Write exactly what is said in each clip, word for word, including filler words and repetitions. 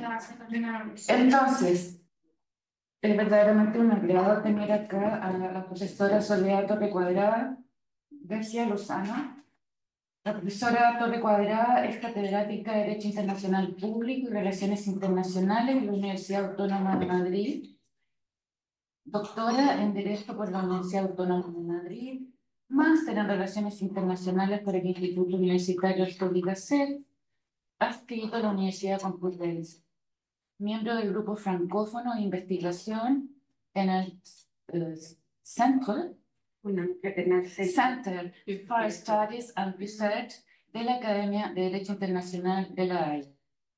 Entonces, es verdaderamente un agrado tener acá a la profesora Soledad Torre Cuadrada García Lozano. La profesora Torre Cuadrada es catedrática de Derecho Internacional Público y Relaciones Internacionales de la Universidad Autónoma de Madrid, doctora en Derecho por la Universidad Autónoma de Madrid, máster en Relaciones Internacionales por el Instituto Universitario Histórica C E P, adscrito a la Universidad Complutense, miembro del grupo francófono de investigación en el eh, Centre, en el Center for Studies and Research de la Academia de Derecho Internacional de La Haya.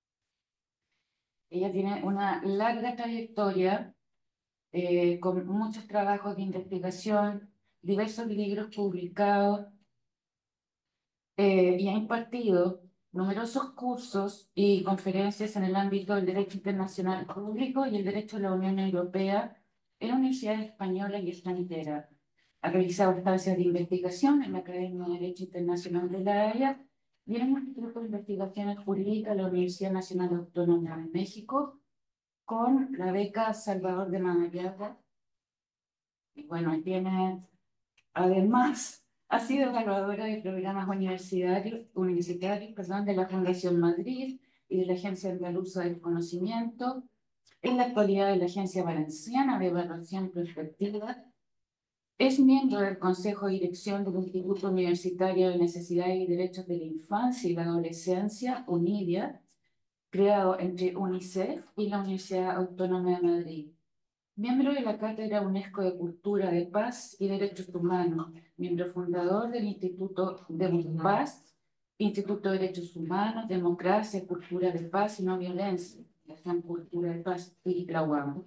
Ella tiene una larga trayectoria eh, con muchos trabajos de investigación, diversos libros publicados eh, y ha impartido numerosos cursos y conferencias en el ámbito del derecho internacional público y el derecho de la Unión Europea en universidades españolas y extranjeras. Ha realizado estancias de investigación en la Academia de Derecho Internacional de La Haya y en el Instituto de Investigaciones Jurídicas de la Universidad Nacional Autónoma de México con la beca Salvador de Madariaga. Y bueno, tiene además ha sido evaluadora de programas universitarios, universitarios perdón, de la Fundación Madrid y de la Agencia Andaluza del Conocimiento, en la actualidad de la Agencia Valenciana de Evaluación Prospectiva. Es miembro del Consejo de Dirección del Instituto Universitario de Necesidades y Derechos de la Infancia y la Adolescencia, UNIDIA, creado entre UNICEF y la Universidad Autónoma de Madrid. Miembro de la Cátedra UNESCO de Cultura de Paz y Derechos Humanos, miembro fundador del Instituto de Paz, Instituto de Derechos Humanos, Democracia, Cultura de Paz y No Violencia, la Cultura de Paz y la U A M.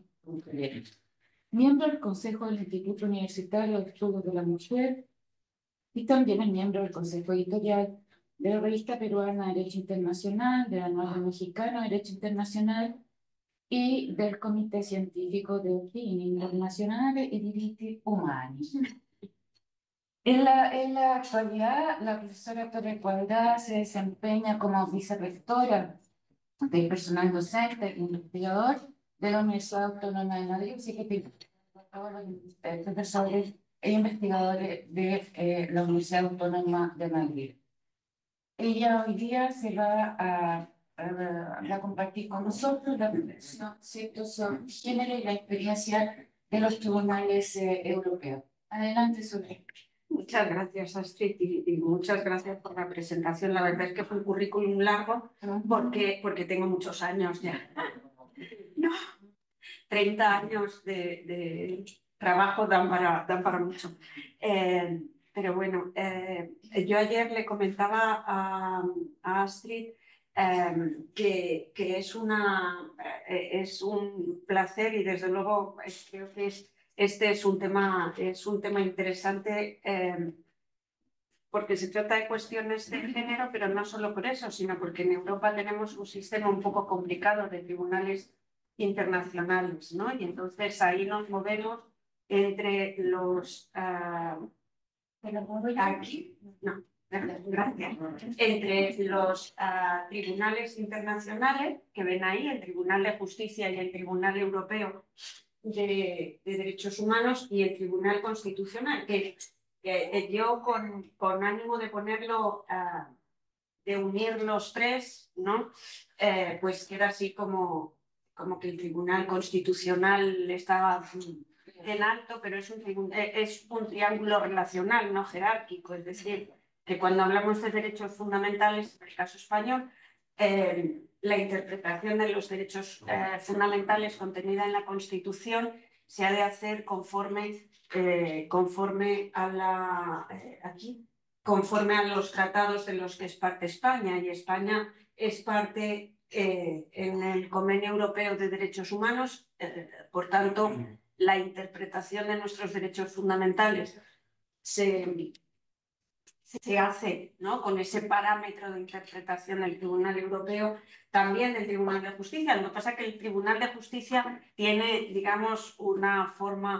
Miembro del Consejo del Instituto Universitario de Estudios de la Mujer y también es miembro del Consejo Editorial de la Revista Peruana de Derecho Internacional, de la Nueva Mexicana de Derecho Internacional y del Comité Científico de Opinioni Internazionale e Diritti Umani. En la, en la actualidad, la profesora Torre Cuadrada se desempeña como vicerrectora del personal docente e investigador de la Universidad Autónoma de Madrid, así que tiene todos los eh, profesores e investigadores de eh, la Universidad Autónoma de Madrid. Ella hoy día se va a a compartir con nosotros la reflexión sobre género y la experiencia de los tribunales eh, europeos. Adelante, Soledad. Muchas gracias, Astrid, y, y muchas gracias por la presentación. La verdad es que fue un currículum largo porque, porque tengo muchos años ya. No, treinta años de, de trabajo dan para, dan para mucho. Eh, pero bueno, eh, yo ayer le comentaba a, a Astrid eh, que, que es, una, eh, es un placer y desde luego creo que es, este es un tema, es un tema interesante eh, porque se trata de cuestiones de género, pero no solo por eso, sino porque en Europa tenemos un sistema un poco complicado de tribunales internacionales, ¿no? Y entonces ahí nos movemos entre los... Uh, aquí, no, gracias. Entre los uh, tribunales internacionales que ven ahí, el Tribunal de Justicia y el Tribunal Europeo de, de Derechos Humanos y el Tribunal Constitucional, que, que yo con, con ánimo de ponerlo... Uh, de unir los tres, ¿no? Eh, pues queda así como, como que el Tribunal Constitucional estaba en alto, pero es un, es un triángulo relacional, no jerárquico, es decir, que cuando hablamos de derechos fundamentales, en el caso español, eh, la interpretación de los derechos eh, fundamentales contenida en la Constitución se ha de hacer conforme, eh, conforme a la... Eh, aquí, conforme a los tratados de los que es parte España, y España es parte eh, en el Convenio Europeo de Derechos Humanos, eh, por tanto, la interpretación de nuestros derechos fundamentales se, se hace, ¿no?, con ese parámetro de interpretación del Tribunal Europeo, también del Tribunal de Justicia. Lo que pasa es que el Tribunal de Justicia tiene, digamos, una forma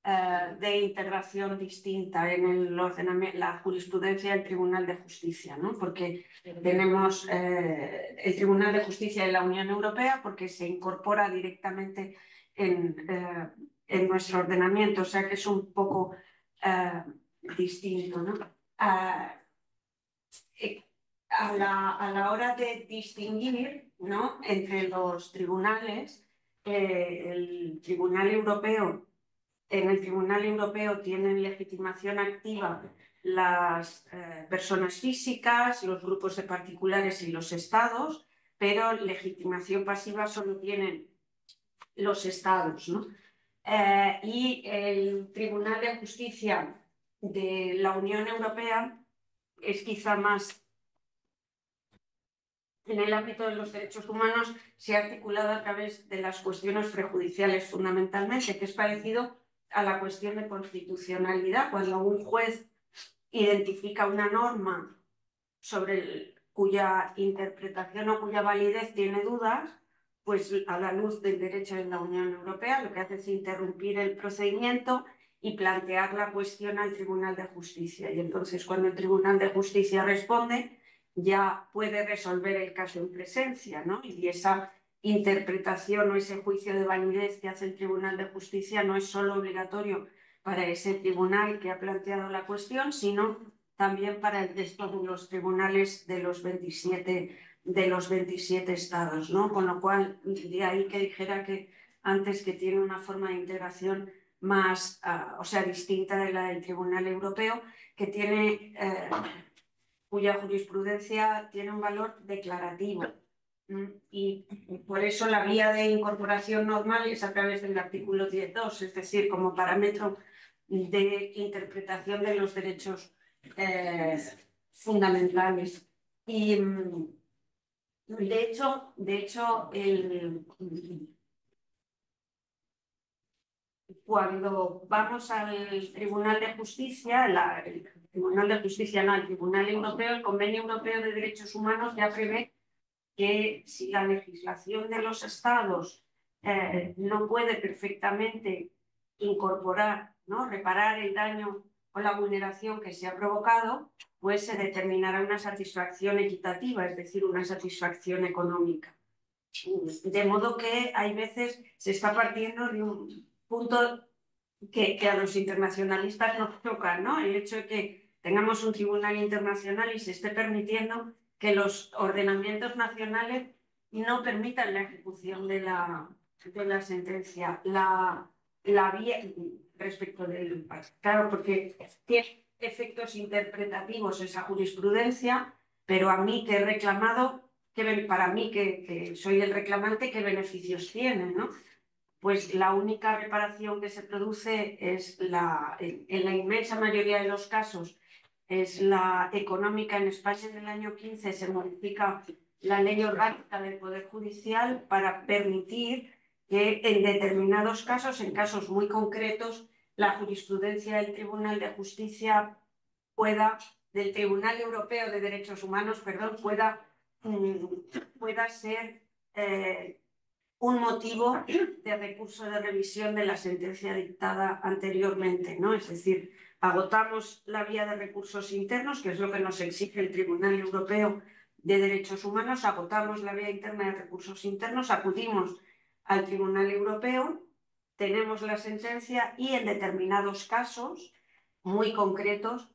eh, de integración distinta en el ordenamiento, la jurisprudencia del Tribunal de Justicia, ¿no? Porque tenemos eh, el Tribunal de Justicia de la Unión Europea porque se incorpora directamente en, eh, en nuestro ordenamiento, o sea que es un poco eh, distinto, ¿no? Ah, eh, a la, a la hora de distinguir, ¿no?, entre los tribunales, eh, el Tribunal Europeo, en el Tribunal Europeo tienen legitimación activa las eh, personas físicas, los grupos de particulares y los estados, pero legitimación pasiva solo tienen los estados, ¿no? Eh, y el Tribunal de Justicia de la Unión Europea es quizá más, en el ámbito de los derechos humanos, se ha articulado a través de las cuestiones prejudiciales fundamentalmente, que es parecido a la cuestión de constitucionalidad. Cuando un juez identifica una norma sobre el, cuya interpretación o cuya validez tiene dudas, pues a la luz del derecho de la Unión Europea lo que hace es interrumpir el procedimiento y plantear la cuestión al Tribunal de Justicia. Y entonces, cuando el Tribunal de Justicia responde, ya puede resolver el caso en presencia, ¿no? Y esa interpretación o ese juicio de validez que hace el Tribunal de Justicia no es solo obligatorio para ese tribunal que ha planteado la cuestión, sino también para el resto de los tribunales de los veintisiete, de los veintisiete estados, ¿no? Con lo cual, de ahí que dijera que antes que tiene una forma de integración más, uh, o sea, distinta de la del Tribunal Europeo, que tiene, eh, cuya jurisprudencia tiene un valor declarativo. ¿Mm? Y por eso la vía de incorporación normal es a través del artículo diez punto dos, es decir, como parámetro de interpretación de los derechos eh, fundamentales. Y de hecho, de hecho el, cuando vamos al Tribunal de Justicia, la, el Tribunal de Justicia, no, el Tribunal Europeo, el Convenio Europeo de Derechos Humanos ya prevé que si la legislación de los estados eh, no puede perfectamente incorporar, ¿no?, reparar el daño o la vulneración que se ha provocado, pues se determinará una satisfacción equitativa, es decir, una satisfacción económica. De modo que hay veces se está partiendo de un punto que, que a los internacionalistas nos toca, ¿no? El hecho de que tengamos un tribunal internacional y se esté permitiendo que los ordenamientos nacionales no permitan la ejecución de la, de la sentencia. La, la vía respecto del... Claro, porque tiene efectos interpretativos esa jurisprudencia, pero a mí que he reclamado, que para mí que, que soy el reclamante, ¿qué beneficios tiene, no? Pues la única reparación que se produce es la, en, en la inmensa mayoría de los casos, es la económica. En España en el año quince se modifica la ley orgánica del Poder Judicial para permitir que en determinados casos, en casos muy concretos, la jurisprudencia del Tribunal de Justicia pueda, del Tribunal Europeo de Derechos Humanos, perdón, pueda, pueda ser eh, un motivo de recurso de revisión de la sentencia dictada anteriormente, ¿no? Es decir, agotamos la vía de recursos internos, que es lo que nos exige el Tribunal Europeo de Derechos Humanos, agotamos la vía interna de recursos internos, acudimos al Tribunal Europeo, tenemos la sentencia y en determinados casos muy concretos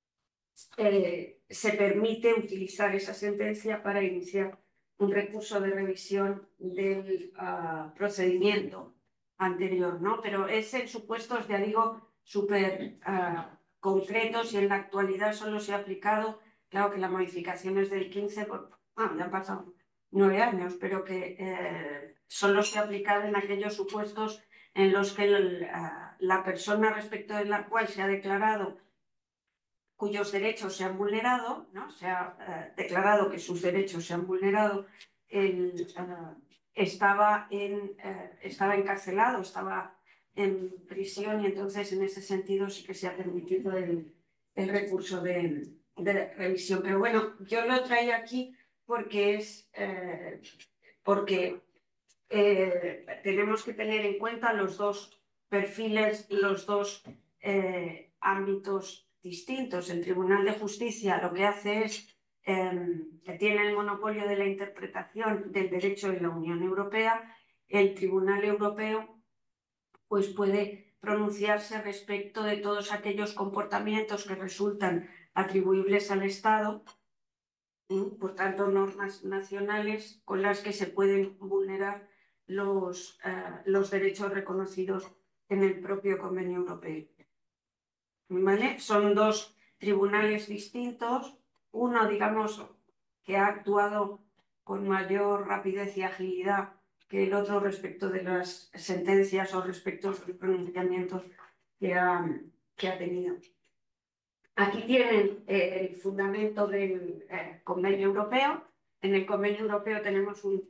eh, se permite utilizar esa sentencia para iniciar un recurso de revisión del uh, procedimiento anterior, ¿no? Pero es en supuestos, ya digo, súper uh, concretos, y en la actualidad solo se ha aplicado, claro que la modificación es del quince, por, ah, ya han pasado nueve años, pero que eh, solo se ha aplicado en aquellos supuestos en los que el, uh, la persona respecto de la cual se ha declarado cuyos derechos se han vulnerado, ¿no? Se ha eh, declarado que sus derechos se han vulnerado, el, eh, estaba, en, eh, estaba encarcelado, estaba en prisión, y entonces en ese sentido sí que se ha permitido el, el recurso de, de revisión. Pero bueno, yo lo traigo aquí porque es eh, porque eh, tenemos que tener en cuenta los dos perfiles los dos eh, ámbitos distintos. El Tribunal de Justicia lo que hace es eh, que tiene el monopolio de la interpretación del derecho de la Unión Europea. El Tribunal Europeo pues puede pronunciarse respecto de todos aquellos comportamientos que resultan atribuibles al Estado, ¿eh? Por tanto, normas nacionales con las que se pueden vulnerar los, uh, los derechos reconocidos en el propio Convenio Europeo. ¿Vale? Son dos tribunales distintos, uno, digamos, que ha actuado con mayor rapidez y agilidad que el otro respecto de las sentencias o respecto de los pronunciamientos que ha, que ha tenido. Aquí tienen eh, el fundamento del eh, Convenio Europeo. En el Convenio Europeo tenemos un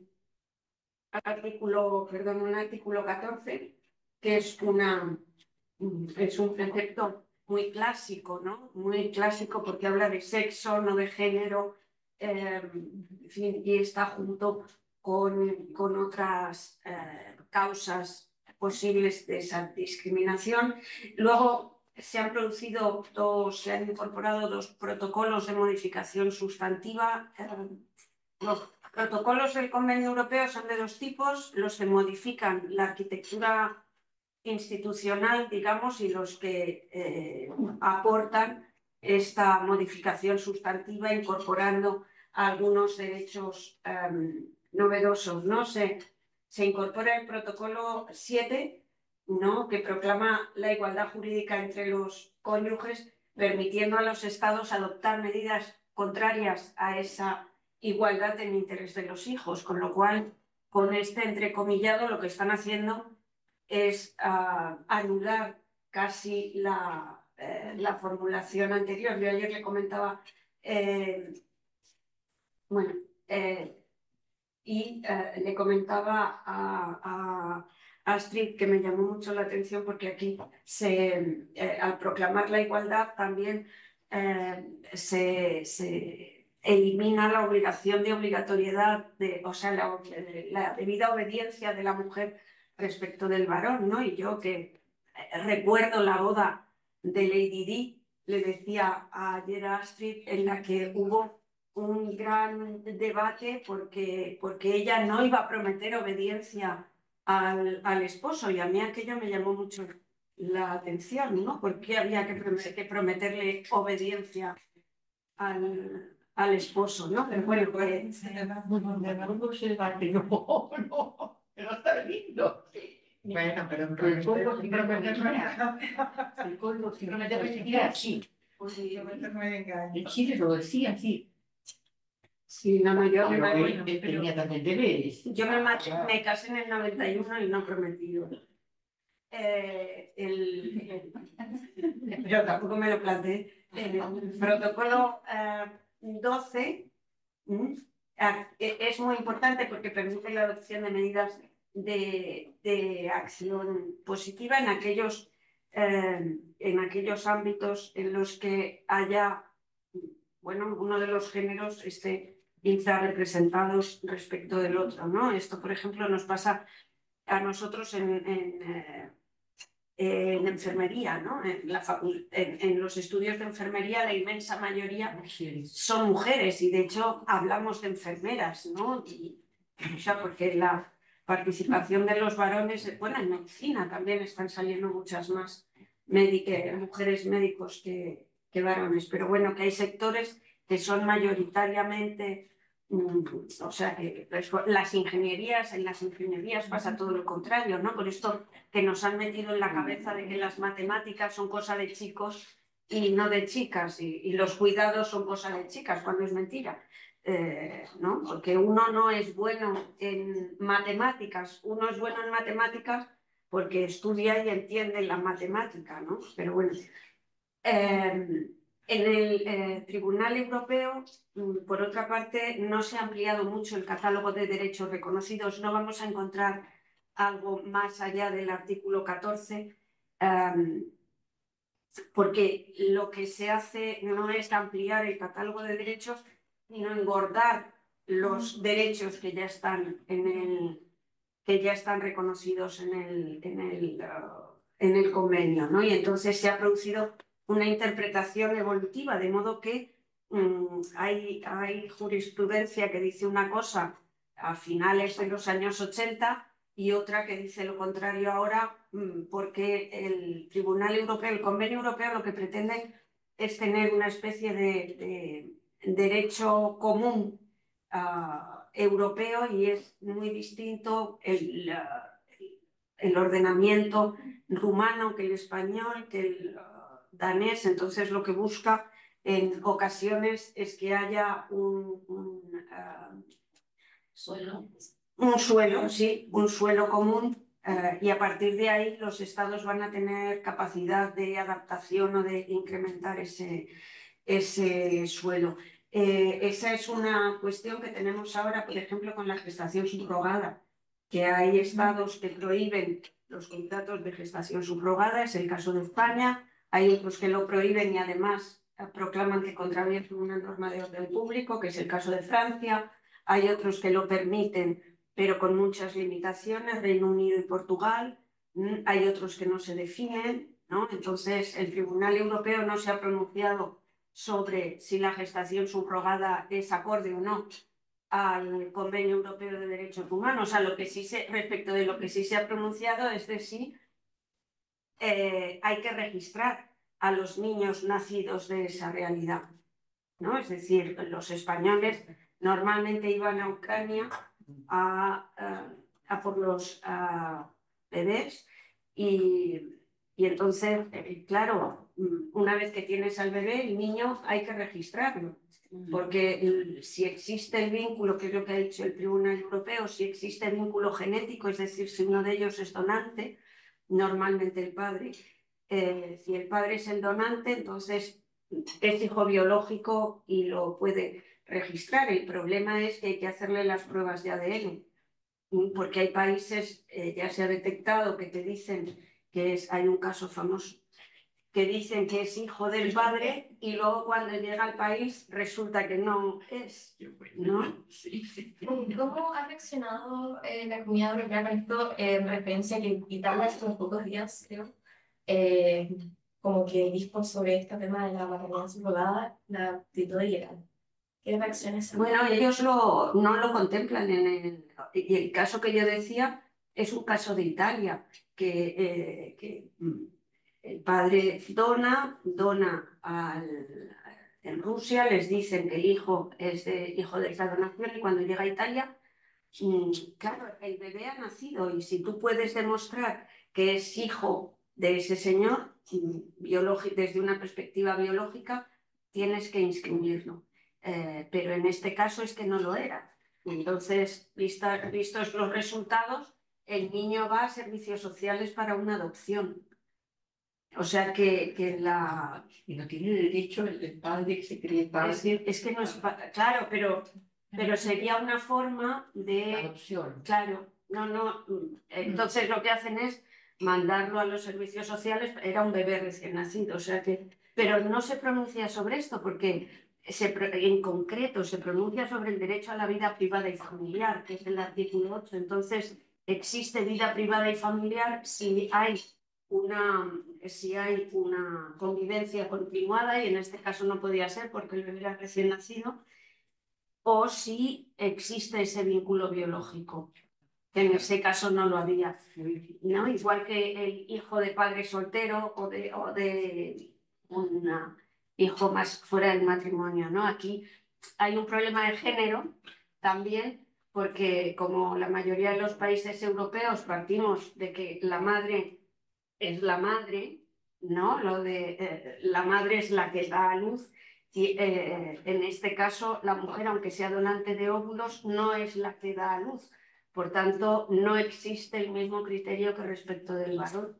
artículo, perdón, un artículo catorce, que es, una, es un precepto muy clásico, ¿no? Muy clásico porque habla de sexo, no de género, eh, en fin, y está junto con, con otras eh, causas posibles de esa discriminación. Luego se han producido dos, se han incorporado dos protocolos de modificación sustantiva. Eh, los protocolos del Convenio Europeo son de dos tipos: los que modifican la arquitectura institucional, digamos, y los que eh, aportan esta modificación sustantiva incorporando algunos derechos um, novedosos, ¿no? Se, se incorpora el protocolo siete, ¿no? Que proclama la igualdad jurídica entre los cónyuges, permitiendo a los estados adoptar medidas contrarias a esa igualdad en interés de los hijos, con lo cual, con este entrecomillado, lo que están haciendo es uh, anular casi la, eh, la formulación anterior. Yo ayer le comentaba, eh, bueno, eh, y eh, le comentaba a, a Astrid que me llamó mucho la atención porque aquí, se, eh, al proclamar la igualdad, también eh, se, se elimina la obligación de obligatoriedad, de, o sea, la, la debida obediencia de la mujer respecto del varón, ¿no? Y yo que recuerdo la boda de Lady Di, le decía ayer a Astrid, en la que hubo un gran debate porque, porque ella no iba a prometer obediencia al, al esposo, y a mí aquello me llamó mucho la atención, ¿no? ¿Por qué había que, prometer, que prometerle obediencia al, al esposo, ¿no? Pero bueno, pues... Pero está lindo. Bueno, pero el colmo sin prometer no era. El colmo sin prometer era así. En Chile lo decía así. Sí, no, no, yo, Pero me, él, él tenía también deberes. yo me, me casé en el noventa y uno y no prometí. Eh, el, el, yo tampoco me lo planteé. El protocolo eh, doce ¿m? es muy importante porque permite la adopción de medidas de, de acción positiva en aquellos, eh, en aquellos ámbitos en los que haya, bueno, uno de los géneros esté infrarrepresentados respecto del otro, ¿no? Esto, por ejemplo, nos pasa a nosotros en, en, eh, en enfermería, ¿no? En, la en, en los estudios de enfermería la inmensa mayoría son mujeres, y de hecho hablamos de enfermeras, ¿no? Y, o sea, porque la participación de los varones, bueno, en medicina también están saliendo muchas más mujeres médicos que, que varones, pero bueno, que hay sectores que son mayoritariamente, mm, o sea, que las ingenierías, en las ingenierías pasa todo lo contrario, ¿no? Por esto que nos han metido en la cabeza de que las matemáticas son cosa de chicos y no de chicas, y, y los cuidados son cosa de chicas, cuando es mentira. Eh, ¿no? Porque uno no es bueno en matemáticas, uno es bueno en matemáticas porque estudia y entiende la matemática, ¿no? Pero bueno, eh, en el eh, Tribunal Europeo, por otra parte, no se ha ampliado mucho el catálogo de derechos reconocidos. No vamos a encontrar algo más allá del artículo catorce, eh, porque lo que se hace no es ampliar el catálogo de derechos, sino engordar los derechos que ya están en el que ya están reconocidos en el, en el, uh, en el convenio, ¿no? Y entonces se ha producido una interpretación evolutiva, de modo que mmm, hay, hay jurisprudencia que dice una cosa a finales de los años ochenta y otra que dice lo contrario ahora, mmm, porque el Tribunal Europeo, el Convenio Europeo, lo que pretende es tener una especie de, de derecho común uh, europeo, y es muy distinto el, uh, el ordenamiento rumano que el español, que el uh, danés. Entonces lo que busca en ocasiones es que haya un, un, uh, Suelo. un suelo, sí, un suelo común. Uh, y a partir de ahí los estados van a tener capacidad de adaptación o de incrementar ese, ese suelo. Eh, esa es una cuestión que tenemos ahora, por ejemplo, con la gestación subrogada, que hay estados que prohíben los contratos de gestación subrogada, es el caso de España. Hay otros que lo prohíben y además proclaman que contravienen una norma de orden público, que es el caso de Francia. Hay otros que lo permiten, pero con muchas limitaciones, Reino Unido y Portugal. Hay otros que no se definen, ¿no? Entonces, el Tribunal Europeo no se ha pronunciado sobre si la gestación subrogada es acorde o no al Convenio Europeo de Derechos Humanos. O sea, lo que sí se, respecto de lo que sí se ha pronunciado es de si eh, hay que registrar a los niños nacidos de esa realidad, ¿no? Es decir, los españoles normalmente iban a Ucrania a, a, a por los a bebés y, y entonces, claro, una vez que tienes al bebé, el niño hay que registrarlo, porque el, si existe el vínculo, que es lo que ha dicho el Tribunal Europeo, si existe el vínculo genético, es decir, si uno de ellos es donante, normalmente el padre, eh, si el padre es el donante, entonces es hijo biológico y lo puede registrar. El problema es que hay que hacerle las pruebas de A D N, porque hay países, eh, ya se ha detectado, que te dicen que es, hay un caso famoso, que dicen que es hijo del padre y luego cuando llega al país resulta que no es, ¿no? ¿Cómo ha reaccionado eh, la comunidad europea con esto, eh, en referencia a que Italia hace unos pocos días, creo, eh, como que dijo sobre este tema de la maternidad subrogada, la actitud de Irán? ¿Qué reacciones? Bueno, ellos lo, no lo contemplan en el, y el caso que yo decía es un caso de Italia, que, eh, que el padre dona, dona al, en Rusia, les dicen que el hijo es de, hijo de esa donación, y cuando llega a Italia, mmm, claro, el bebé ha nacido, y si tú puedes demostrar que es hijo de ese señor, desde una perspectiva biológica, tienes que inscribirlo. Eh, pero en este caso es que no lo era. Entonces, vista, vistos los resultados, el niño va a servicios sociales para una adopción. O sea que, que la... Y no tiene derecho el padre que se cree padre. Es que, es que no es... Claro, pero, pero sería una forma de... Adopción. Claro, no, no... Entonces lo que hacen es mandarlo a los servicios sociales. Era un bebé recién nacido, o sea que... Pero no se pronuncia sobre esto porque se, en concreto se pronuncia sobre el derecho a la vida privada y familiar, que es el artículo ocho. Entonces, existe vida privada y familiar si hay una, si hay una convivencia continuada, y en este caso no podía ser porque el bebé era recién nacido, o si existe ese vínculo biológico, que en ese caso no lo había, ¿no? Igual que el hijo de padre soltero o de, o de un hijo más fuera del matrimonio, ¿no? Aquí hay un problema de género también, porque como la mayoría de los países europeos partimos de que la madre es la madre, ¿no? Lo de eh, la madre es la que da a luz, y eh, en este caso la mujer, aunque sea donante de óvulos, no es la que da a luz. Por tanto, no existe el mismo criterio que respecto del varón.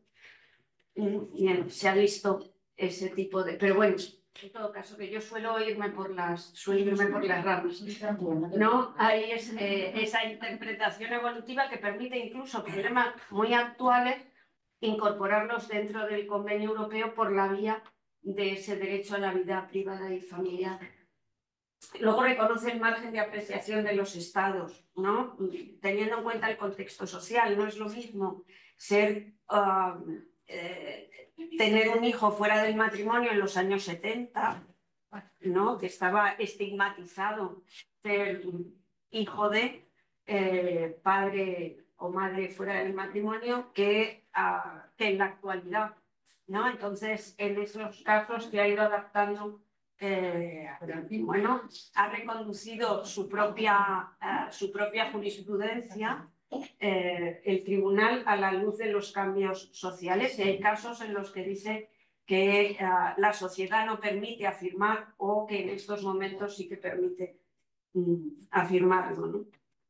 Bien, se ha visto ese tipo de... Pero bueno, en todo caso, que yo suelo irme por las, suelo irme por las ramas, ¿no? Hay es, eh, esa interpretación evolutiva que permite incluso problemas muy actuales incorporarlos dentro del Convenio Europeo por la vía de ese derecho a la vida privada y familiar. Luego reconoce el margen de apreciación de los estados, ¿no? Teniendo en cuenta el contexto social. No es lo mismo ser uh, eh, tener un hijo fuera del matrimonio en los años setenta, ¿no? Que estaba estigmatizado ser hijo de eh, padre o madre fuera del matrimonio que, uh, que en la actualidad, ¿no? Entonces, en esos casos se ha ido adaptando, eh, bueno, ha reconducido su propia, uh, su propia jurisprudencia, eh, el tribunal, a la luz de los cambios sociales, y hay casos en los que dice que uh, la sociedad no permite afirmar o que en estos momentos sí que permite um, afirmarlo, ¿no?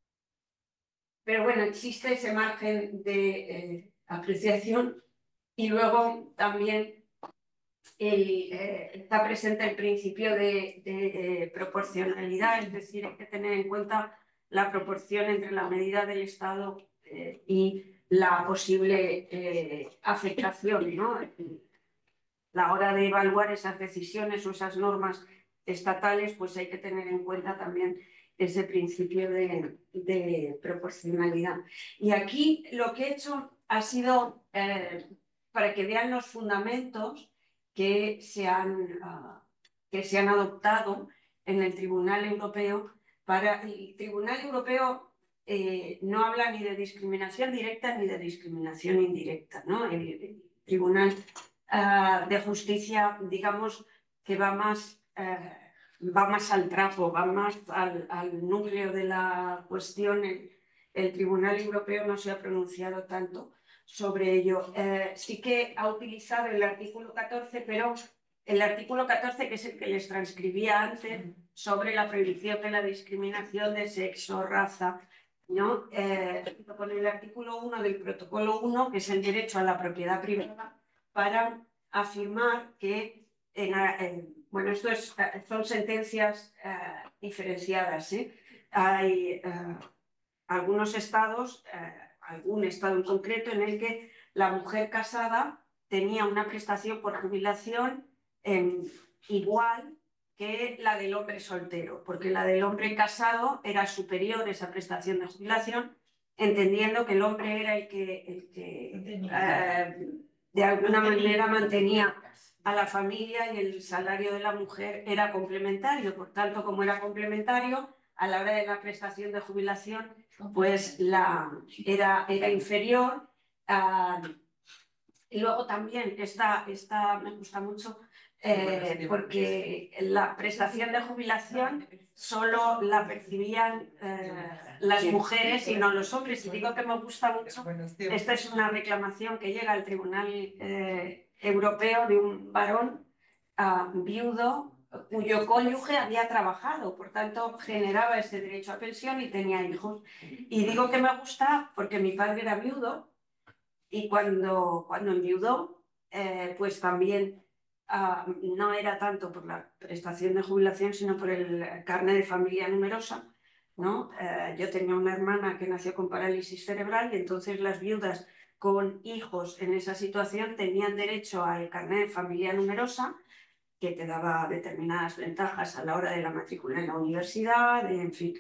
Pero bueno, existe ese margen de eh, apreciación y luego también el, eh, está presente el principio de, de, de proporcionalidad, es decir, hay que tener en cuenta la proporción entre la medida del Estado eh, y la posible eh, afectación, ¿no? La hora de evaluar esas decisiones o esas normas estatales, pues hay que tener en cuenta también ese principio de, de proporcionalidad. Y aquí lo que he hecho ha sido, eh, para que vean los fundamentos que se han, uh, que se han adoptado en el Tribunal Europeo. Para el Tribunal Europeo eh, no habla ni de discriminación directa ni de discriminación indirecta, ¿no? El, el Tribunal Uh, de justicia, digamos, que va más, uh, va más al trapo, va más al, al núcleo de la cuestión. El, el Tribunal Europeo no se ha pronunciado tanto sobre ello. Uh, sí que ha utilizado el artículo catorce, pero el artículo catorce, que es el que les transcribía antes, sobre la prohibición de la discriminación de sexo, raza, ¿no? Eh, con el artículo uno del protocolo uno, que es el derecho a la propiedad privada, para afirmar que, en, en, bueno, esto es, son sentencias uh, diferenciadas, ¿eh? Hay uh, algunos estados, uh, algún estado en concreto en el que la mujer casada tenía una prestación por jubilación eh, igual que la del hombre soltero, porque la del hombre casado era superior esa prestación de jubilación, entendiendo que el hombre era el que, el que uh, de alguna manera mantenía a la familia y el salario de la mujer era complementario. Por tanto, como era complementario, a la hora de la prestación de jubilación, pues la, era, era inferior. Uh, y luego también, esta, esta me gusta mucho, eh, porque la prestación de jubilación solo la percibían eh, las mujeres y no los hombres. Y digo que me gusta mucho, esta es una reclamación que llega al Tribunal eh, Europeo de un varón uh, viudo cuyo cónyuge había trabajado, por tanto generaba ese derecho a pensión y tenía hijos. Y digo que me gusta porque mi padre era viudo y cuando, cuando enviudó, eh, pues también uh, no era tanto por la prestación de jubilación, sino por el carnet de familia numerosa, ¿no? Eh, yo tenía una hermana que nació con parálisis cerebral y entonces las viudas con hijos en esa situación tenían derecho al carnet de familia numerosa, que te daba determinadas ventajas a la hora de la matrícula en la universidad, en fin.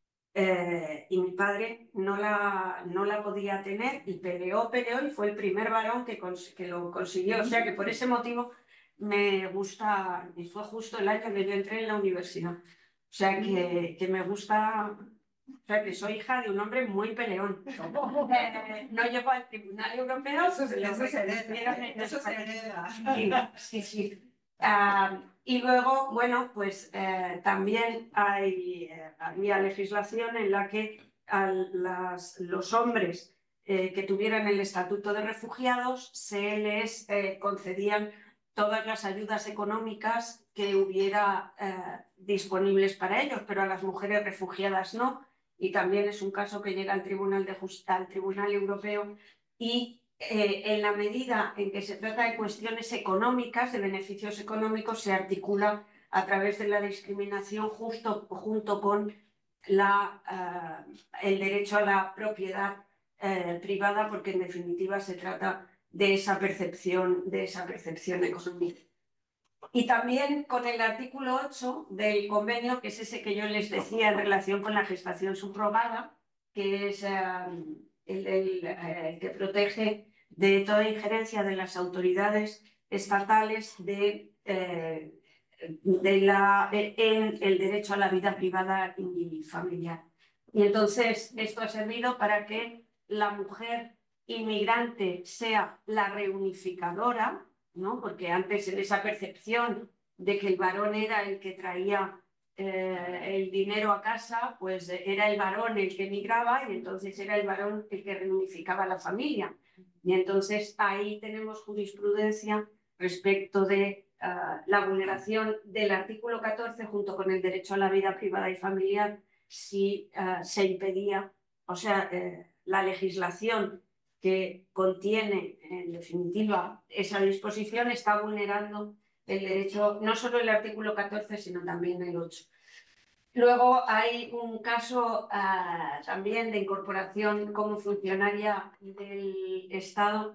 Eh, y mi padre no la, no la podía tener y peleó, peleó y fue el primer varón que, cons que lo consiguió. O sea que por ese motivo me gusta, y fue justo el año que yo entré en la universidad. O sea que, que me gusta, o sea que soy hija de un hombre muy peleón. Eh, no llego al Tribunal Europeo, eso, se, eso se hereda. Eso se hereda. Sí, sí. Uh, y luego, bueno, pues eh, también hay, eh, había legislación en la que a las, los hombres eh, que tuvieran el estatuto de refugiados se les eh, concedían todas las ayudas económicas que hubiera eh, disponibles para ellos, pero a las mujeres refugiadas no. Y también es un caso que llega al Tribunal, de Justicia, al Tribunal Europeo y Eh, en la medida en que se trata de cuestiones económicas, de beneficios económicos, se articula a través de la discriminación justo, junto con la, uh, el derecho a la propiedad uh, privada, porque en definitiva se trata de esa percepción, de esa percepción económica. Y también con el artículo ocho del convenio, que es ese que yo les decía en relación con la gestación subrogada, que es uh, el, el, uh, el que protege de toda injerencia de las autoridades estatales de, eh, de la, en el derecho a la vida privada y familiar. Y entonces esto ha servido para que la mujer inmigrante sea la reunificadora, ¿no? Porque antes en esa percepción de que el varón era el que traía eh, el dinero a casa, pues era el varón el que emigraba y entonces era el varón el que reunificaba la familia. Y entonces ahí tenemos jurisprudencia respecto de uh, la vulneración del artículo catorce junto con el derecho a la vida privada y familiar si uh, se impedía, o sea, eh, la legislación que contiene en definitiva esa disposición está vulnerando el derecho, no solo el artículo catorce, sino también el ocho. Luego hay un caso uh, también de incorporación como funcionaria del Estado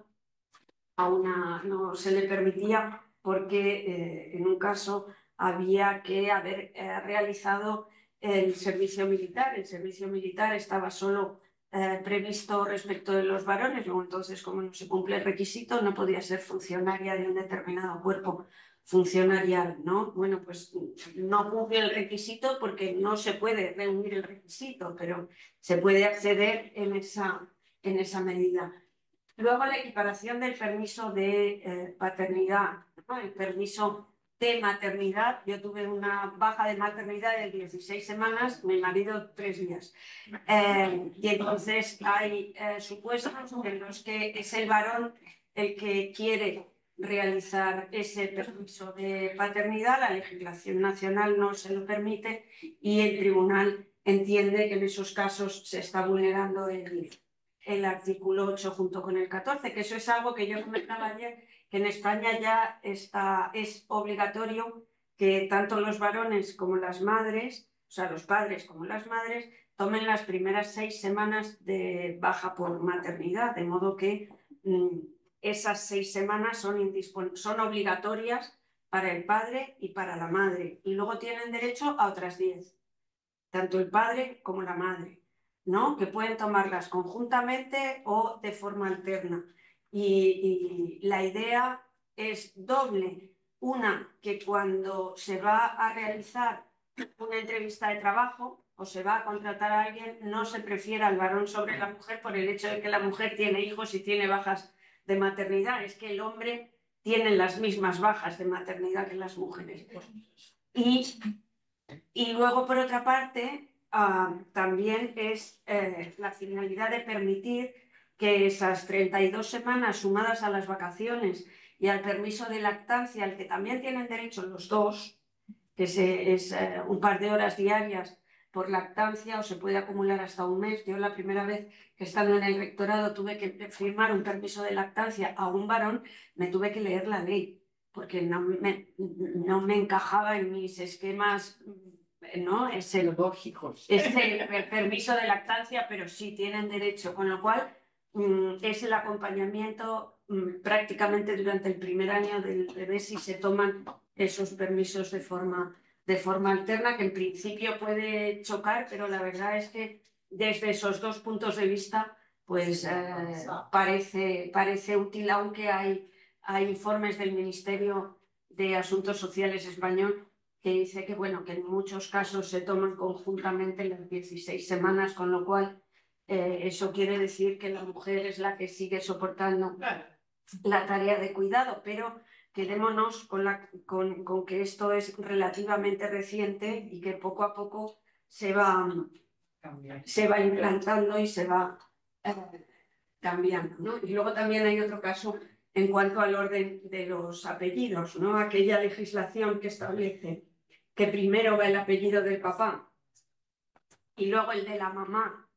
a una, no se le permitía porque eh, en un caso había que haber eh, realizado el servicio militar. El servicio militar estaba solo eh, previsto respecto de los varones, luego entonces como no se cumple el requisito no podía ser funcionaria de un determinado cuerpo funcionarial, ¿no? Bueno, pues no cumple el requisito porque no se puede reunir el requisito, pero se puede acceder en esa, en esa medida. Luego la equiparación del permiso de eh, paternidad, ¿no? El permiso de maternidad. Yo tuve una baja de maternidad de dieciséis semanas, mi marido tres días. Eh, y entonces hay eh, supuestos en los que es el varón el que quiere realizar ese permiso de paternidad, la legislación nacional no se lo permite y el tribunal entiende que en esos casos se está vulnerando el, el artículo ocho junto con el catorce, que eso es algo que yo comentaba ayer, que en España ya está, es obligatorio que tanto los varones como las madres, o sea, los padres como las madres, tomen las primeras seis semanas de baja por maternidad, de modo que mmm, esas seis semanas son, son obligatorias para el padre y para la madre, y luego tienen derecho a otras diez, tanto el padre como la madre, ¿no? Que pueden tomarlas conjuntamente o de forma alterna. Y, y la idea es doble. Una, que cuando se va a realizar una entrevista de trabajo o se va a contratar a alguien, no se prefiera al varón sobre la mujer por el hecho de que la mujer tiene hijos y tiene bajas de maternidad. Es que el hombre tiene las mismas bajas de maternidad que las mujeres. Y, y luego, por otra parte, uh, también es eh, la finalidad de permitir que esas treinta y dos semanas sumadas a las vacaciones y al permiso de lactancia, al que también tienen derecho los dos, que se, es eh, un par de horas diarias por lactancia o se puede acumular hasta un mes. Yo la primera vez que estando en el rectorado tuve que firmar un permiso de lactancia a un varón, me tuve que leer la ley, porque no me, no me encajaba en mis esquemas, ¿no? Ese, ese permiso de lactancia, pero sí tienen derecho, con lo cual es el acompañamiento prácticamente durante el primer año del bebé si se toman esos permisos de forma, de forma alterna, que en principio puede chocar, pero la verdad es que desde esos dos puntos de vista pues eh, parece, parece útil, aunque hay, hay informes del Ministerio de Asuntos Sociales español que dice que, bueno, que en muchos casos se toman conjuntamente las dieciséis semanas, con lo cual eh, eso quiere decir que la mujer es la que sigue soportando la tarea de cuidado, pero quedémonos con, la, con, con que esto es relativamente reciente y que poco a poco se va, se va implantando y se va eh, cambiando, ¿no? Y luego también hay otro caso en cuanto al orden de los apellidos, ¿no? Aquella legislación que establece que primero va el apellido del papá y luego el de la mamá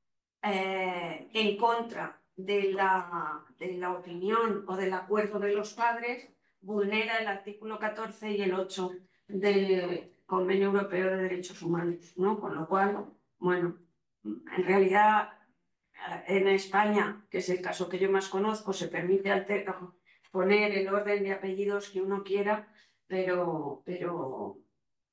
eh, en contra de la, de la opinión o del acuerdo de los padres, vulnera el artículo catorce y el ocho del Convenio Europeo de Derechos Humanos, ¿no? Con lo cual, bueno, en realidad en España, que es el caso que yo más conozco, se permite alterar, poner el orden de apellidos que uno quiera, pero, pero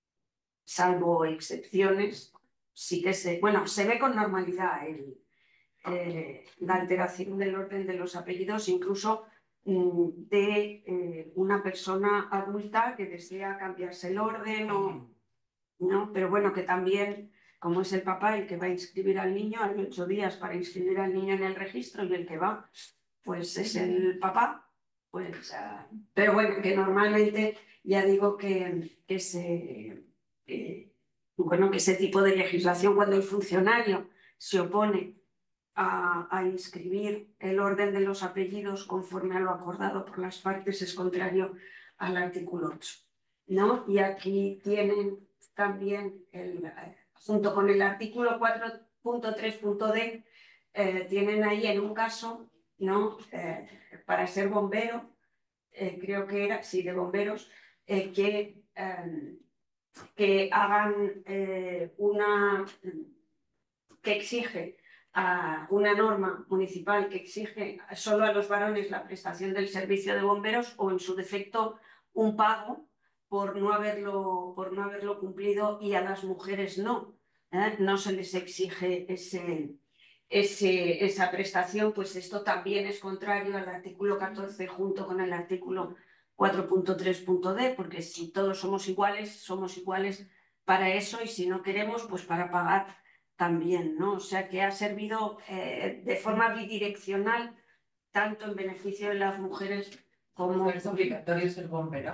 salvo excepciones, sí que se, bueno, se ve con normalidad el, eh, la alteración del orden de los apellidos, incluso mm, de eh, una persona adulta que desea cambiarse el orden, o, ¿no? Pero bueno, que también, como es el papá el que va a inscribir al niño, hay ocho días para inscribir al niño en el registro y el que va, pues es el papá. Pues, uh, pero bueno, que normalmente ya digo que, que, se, eh, bueno, que ese tipo de legislación, cuando el funcionario se opone a, a inscribir el orden de los apellidos conforme a lo acordado por las partes, es contrario al artículo ocho, ¿no? Y aquí tienen también, el, junto con el artículo cuatro punto tres punto d, eh, tienen ahí en un caso, ¿no? Eh, para ser bombero, eh, creo que era, sí, de bomberos, eh, que, eh, que hagan eh, una, que exige a una norma municipal que exige solo a los varones la prestación del servicio de bomberos, o en su defecto un pago por no haberlo, por no haberlo cumplido, y a las mujeres no, ¿eh? No se les exige ese, ese, esa prestación. Pues esto también es contrario al artículo catorce junto con el artículo cuatro punto tres punto d, porque si todos somos iguales, somos iguales para eso, y si no queremos, pues para pagar también, ¿no? O sea que ha servido eh, de forma bidireccional, tanto en beneficio de las mujeres como... ¿Es obligatorio ser bombero?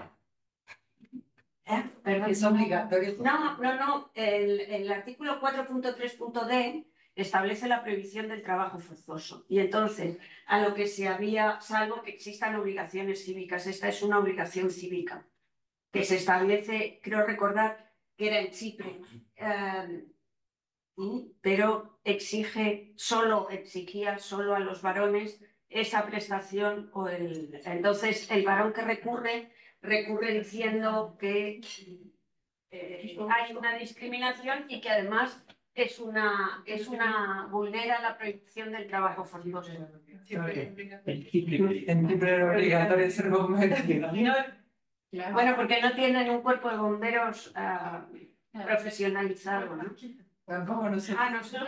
¿Eh? Perdón. ¿Es obligatorio? No, no, no. El, el artículo cuatro punto tres punto d establece la prohibición del trabajo forzoso. Y entonces, a lo que se había, salvo que existan obligaciones cívicas, esta es una obligación cívica que se establece, creo recordar que era en Chipre, eh, pero exige, solo exigía solo a los varones esa prestación, o el, entonces el varón que recurre, recurre diciendo que eh, hay una discriminación y que además es una, es una vulnera la prohibición del trabajo forzoso. En Chipre era obligatorio ser bombero. Bueno, porque no tienen un cuerpo de bomberos uh, profesionalizado, ¿no? Tampoco nosotros. Ah, nosotros.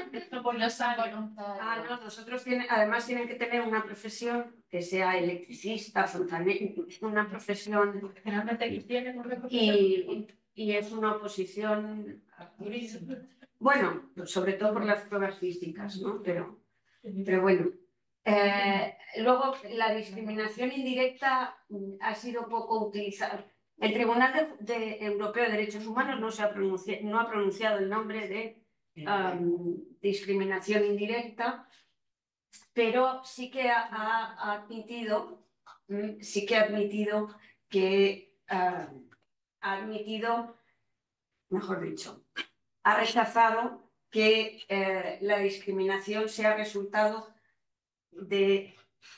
Ah, no, nosotros tienen, además tienen que tener una profesión que sea electricista, fontanero, una profesión. Y, y es una oposición. Bueno, sobre todo por las pruebas físicas, ¿no? Pero, pero bueno. Eh, luego, la discriminación indirecta ha sido poco utilizada. El Tribunal de, de Europeo de Derechos Humanos no, se ha pronunciado, no ha pronunciado el nombre de um, discriminación indirecta, pero sí que ha, ha admitido, sí que ha admitido que uh, ha admitido, mejor dicho, ha rechazado que eh, la discriminación sea resultado de...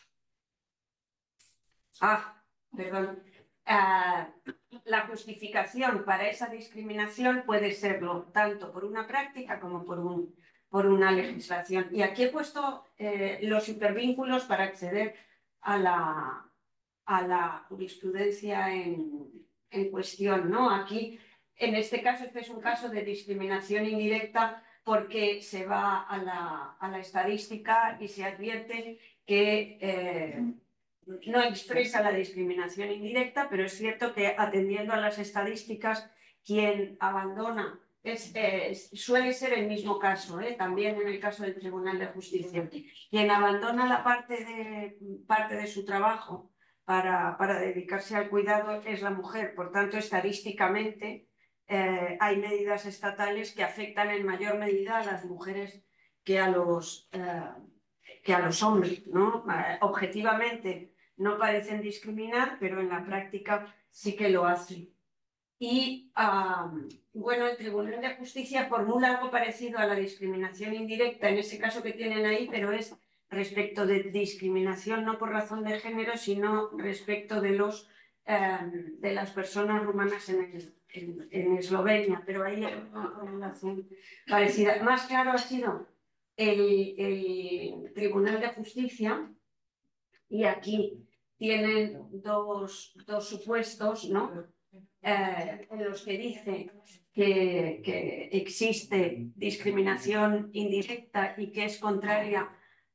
Ah, perdón. Uh, la justificación para esa discriminación puede serlo tanto por una práctica como por, un, por una legislación. Y aquí he puesto eh, los hipervínculos para acceder a la, a la jurisprudencia en, en cuestión, ¿no? Aquí, en este caso, este es un caso de discriminación indirecta, porque se va a la, a la estadística y se advierte que eh, no expresa la discriminación indirecta, pero es cierto que, atendiendo a las estadísticas, quien abandona es, eh, suele ser el mismo caso, ¿eh? También en el caso del Tribunal de Justicia. Quien abandona la parte de, parte de su trabajo para, para dedicarse al cuidado es la mujer. Por tanto, estadísticamente eh, hay medidas estatales que afectan en mayor medida a las mujeres que a los, eh, que a los hombres, ¿no? Eh, objetivamente no parecen discriminar, pero en la práctica sí que lo hacen. Y um, bueno, el Tribunal de Justicia formula algo parecido a la discriminación indirecta, en ese caso que tienen ahí, pero es respecto de discriminación no por razón de género, sino respecto de, los, um, de las personas rumanas en, el, en, en Eslovenia, pero ahí hay una formulación parecida. Más claro ha sido el, el Tribunal de Justicia, y aquí tienen dos, dos supuestos, ¿no? eh, en los que dice que, que existe discriminación indirecta y que es contraria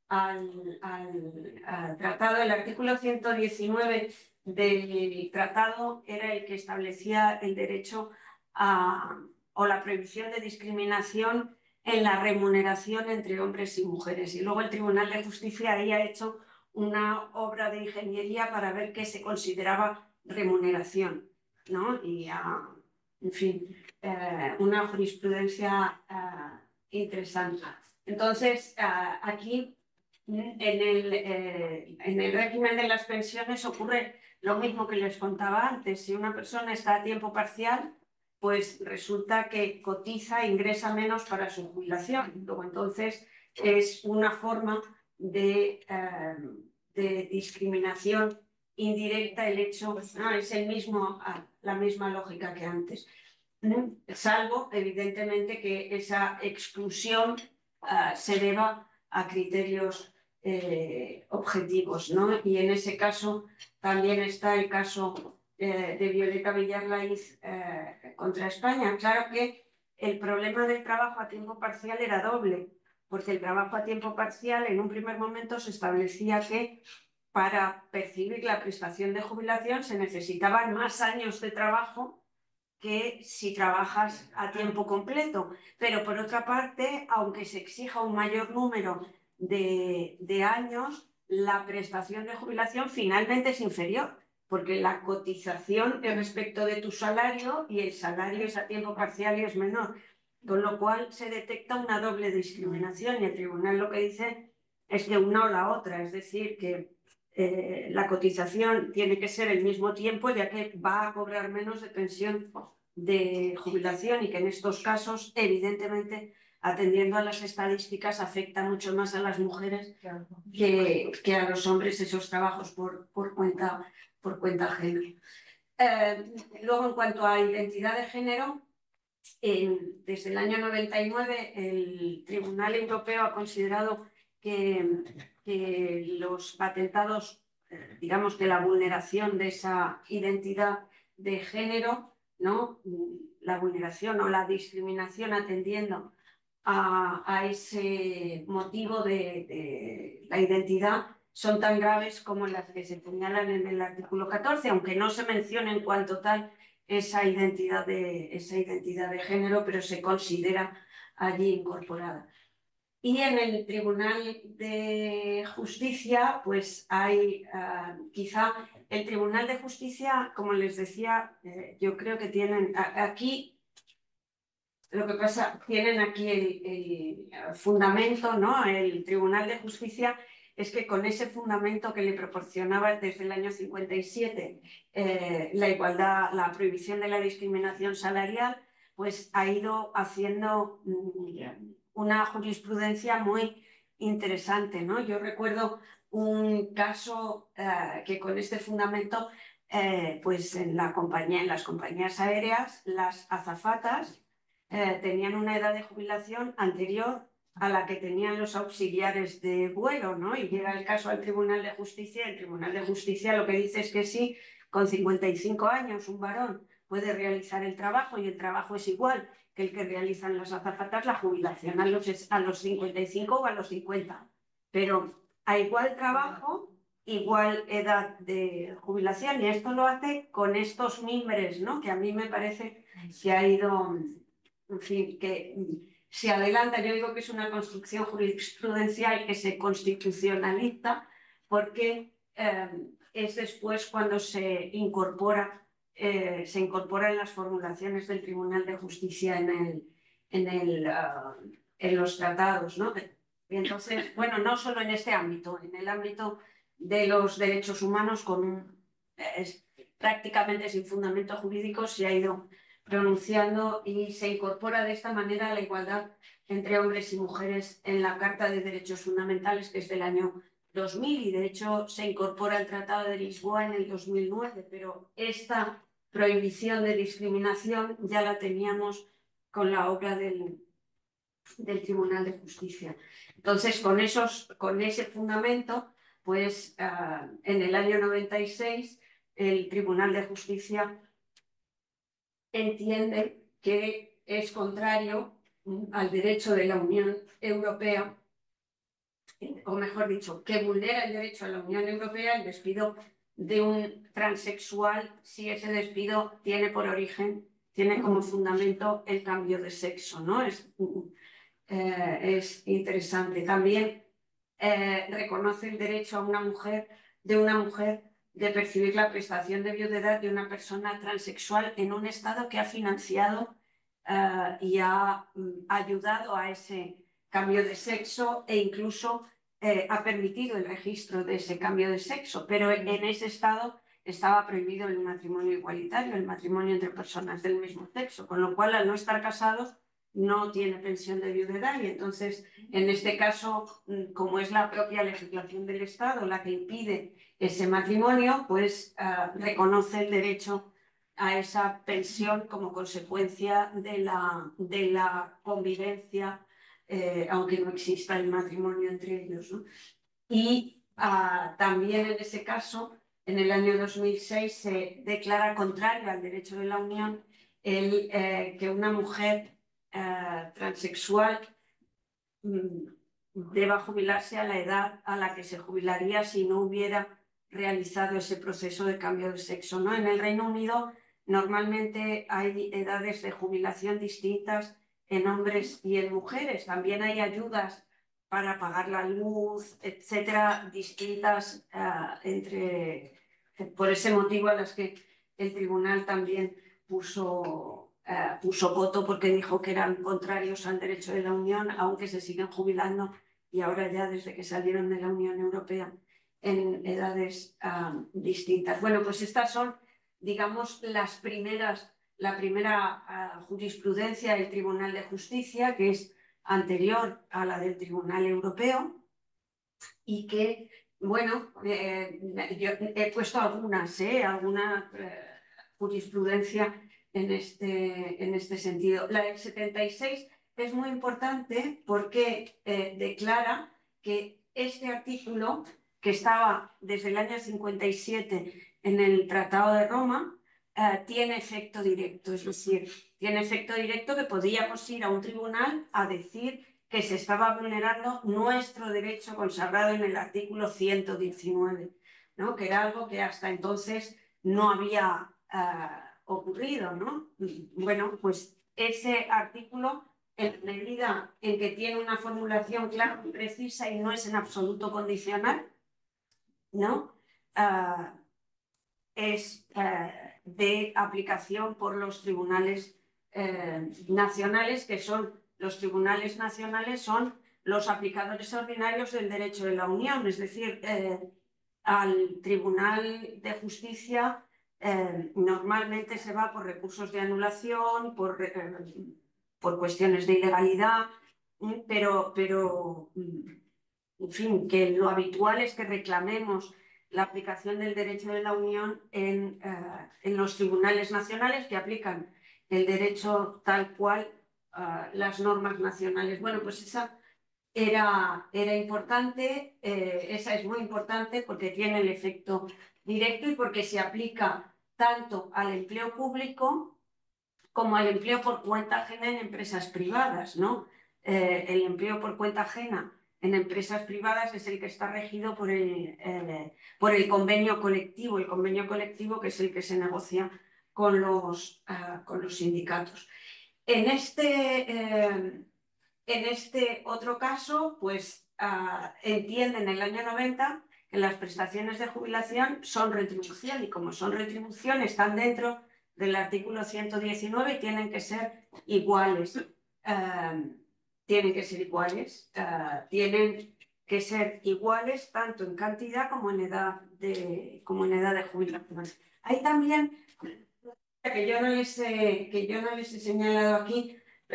al, al, al tratado. El artículo ciento diecinueve del tratado era el que establecía el derecho a, o la prohibición de discriminación en la remuneración entre hombres y mujeres. Y luego el Tribunal de Justicia ahí ha hecho una obra de ingeniería para ver qué se consideraba remuneración, ¿no? Y, uh, en fin, eh, una jurisprudencia uh, interesante. Entonces, uh, aquí en el, eh, en el régimen de las pensiones ocurre lo mismo que les contaba antes. Si una persona está a tiempo parcial, pues resulta que cotiza e ingresa menos para su jubilación. Luego, entonces, es una forma de, eh, de discriminación indirecta el hecho, no, es el mismo, la misma lógica que antes. Salvo, evidentemente, que esa exclusión uh, se deba a criterios eh, objetivos, ¿no? Y en ese caso también está el caso eh, de Violeta Villar Laiz eh, contra España. Claro que el problema del trabajo a tiempo parcial era doble, porque el trabajo a tiempo parcial en un primer momento se establecía que para percibir la prestación de jubilación se necesitaban más años de trabajo que si trabajas a tiempo completo. Pero por otra parte, aunque se exija un mayor número de, de años, la prestación de jubilación finalmente es inferior, porque la cotización es respecto de tu salario y el salario es a tiempo parcial y es menor. Con lo cual se detecta una doble discriminación y el tribunal lo que dice es que una o la otra, es decir, que eh, la cotización tiene que ser el mismo tiempo, ya que va a cobrar menos de pensión de jubilación y que en estos casos, evidentemente, atendiendo a las estadísticas, afecta mucho más a las mujeres que, que a los hombres esos trabajos por, por, cuenta, por cuenta ajena. Eh, luego, en cuanto a identidad de género, en, desde el año noventa y nueve el Tribunal Europeo ha considerado que, que los patentados, digamos que la vulneración de esa identidad de género, ¿no? La vulneración o la discriminación atendiendo a, a ese motivo de, de la identidad son tan graves como las que se señalan en el artículo catorce, aunque no se menciona en cuanto tal esa identidad de, esa identidad de género, pero se considera allí incorporada. Y en el Tribunal de Justicia, pues hay uh, quizá el Tribunal de Justicia, como les decía, eh, yo creo que tienen a, aquí, lo que pasa, tienen aquí el, el fundamento, ¿no? El Tribunal de Justicia es que con ese fundamento que le proporcionaba desde el año cincuenta y siete eh, la igualdad, la prohibición de la discriminación salarial, pues ha ido haciendo mm, una jurisprudencia muy interesante, ¿no? Yo recuerdo un caso eh, que con este fundamento, eh, pues en, la compañía, en las compañías aéreas, las azafatas eh, tenían una edad de jubilación anterior a la que tenían los auxiliares de vuelo, ¿no? Y llega el caso al Tribunal de Justicia, el Tribunal de Justicia lo que dice es que sí, con cincuenta y cinco años un varón puede realizar el trabajo y el trabajo es igual que el que realizan las azafatas, la jubilación a los, a los cincuenta y cinco o a los cincuenta. Pero a igual trabajo, igual edad de jubilación, y esto lo hace con estos mimbres, ¿no? Que a mí me parece que ha ido, en fin, que se adelanta. Yo digo que es una construcción jurisprudencial que se constitucionaliza porque eh, es después cuando se incorpora Eh, se incorporan las formulaciones del Tribunal de Justicia en, el, en, el, uh, en los tratados, ¿no? Y entonces, bueno, no solo en este ámbito, en el ámbito de los derechos humanos, con un, es, prácticamente sin fundamento jurídico, se ha ido pronunciando y se incorpora de esta manera la igualdad entre hombres y mujeres en la Carta de Derechos Fundamentales, que es del año dos mil, y de hecho se incorpora el Tratado de Lisboa en el dos mil nueve, pero esta prohibición de discriminación ya la teníamos con la obra del, del Tribunal de Justicia. Entonces, con, esos, con ese fundamento, pues uh, en el año noventa y seis el Tribunal de Justicia entiende que es contrario al derecho de la Unión Europea, o mejor dicho, que vulnera el derecho de la Unión Europea el despido de un transexual si ese despido tiene por origen, tiene como fundamento el cambio de sexo, ¿no? Es, eh, es interesante. También eh, reconoce el derecho a una mujer, de una mujer, de percibir la prestación de viudedad de una persona transexual en un Estado que ha financiado uh, y ha um, ayudado a ese cambio de sexo e incluso eh, ha permitido el registro de ese cambio de sexo, pero en ese Estado estaba prohibido el matrimonio igualitario, el matrimonio entre personas del mismo sexo, con lo cual al no estar casados no tiene pensión de viudedad y entonces en este caso, como es la propia legislación del Estado la que impide ese matrimonio, pues uh, reconoce el derecho a esa pensión como consecuencia de la, de la convivencia, eh, aunque no exista el matrimonio entre ellos, ¿no? Y uh, también en ese caso, en el año dos mil seis se declara contrario al derecho de la Unión el eh, que una mujer Uh, transexual um, deba jubilarse a la edad a la que se jubilaría si no hubiera realizado ese proceso de cambio de sexo, ¿no? En el Reino Unido normalmente hay edades de jubilación distintas en hombres y en mujeres. También hay ayudas para pagar la luz, etcétera, distintas uh, entre, por ese motivo a las que el tribunal también puso Uh, puso voto porque dijo que eran contrarios al derecho de la Unión, aunque se siguen jubilando y ahora ya desde que salieron de la Unión Europea en edades uh, distintas. Bueno, pues estas son, digamos, las primeras, la primera uh, jurisprudencia del Tribunal de Justicia, que es anterior a la del Tribunal Europeo y que, bueno, eh, yo he puesto algunas, ¿eh? alguna eh, jurisprudencia en este, en este sentido. La del setenta y seis es muy importante porque eh, declara que este artículo, que estaba desde el año cincuenta y siete en el Tratado de Roma, eh, tiene efecto directo, es decir, tiene efecto directo que podíamos ir a un tribunal a decir que se estaba vulnerando nuestro derecho consagrado en el artículo ciento diecinueve, ¿no? Que era algo que hasta entonces no había uh, ocurrido, ¿no? Bueno, pues ese artículo, en medida en que tiene una formulación clara y precisa y no es en absoluto condicional, ¿no? Uh, es uh, de aplicación por los tribunales uh, nacionales, que son los tribunales nacionales son los aplicadores ordinarios del derecho de la Unión, es decir, eh, al Tribunal de Justicia eh, normalmente se va por recursos de anulación, por, eh, por cuestiones de ilegalidad, pero, pero, en fin, que lo habitual es que reclamemos la aplicación del derecho de la Unión en, uh, en los tribunales nacionales que aplican el derecho tal cual uh, las normas nacionales. Bueno, pues esa era, era importante, eh, esa es muy importante porque tiene el efecto directo y porque se aplica tanto al empleo público como al empleo por cuenta ajena en empresas privadas, ¿no? Eh, el empleo por cuenta ajena en empresas privadas es el que está regido por el, eh, por el convenio colectivo, el convenio colectivo que es el que se negocia con los, uh, con los sindicatos. En este, eh, en este otro caso, pues uh, entienden en el año noventa que las prestaciones de jubilación son retribución y como son retribución están dentro del artículo ciento diecinueve y tienen que ser iguales. Uh, tienen que ser iguales. Uh, tienen que ser iguales tanto en cantidad como en edad de, como en edad de jubilación. Hay también, que yo no les he, que yo no les he señalado aquí,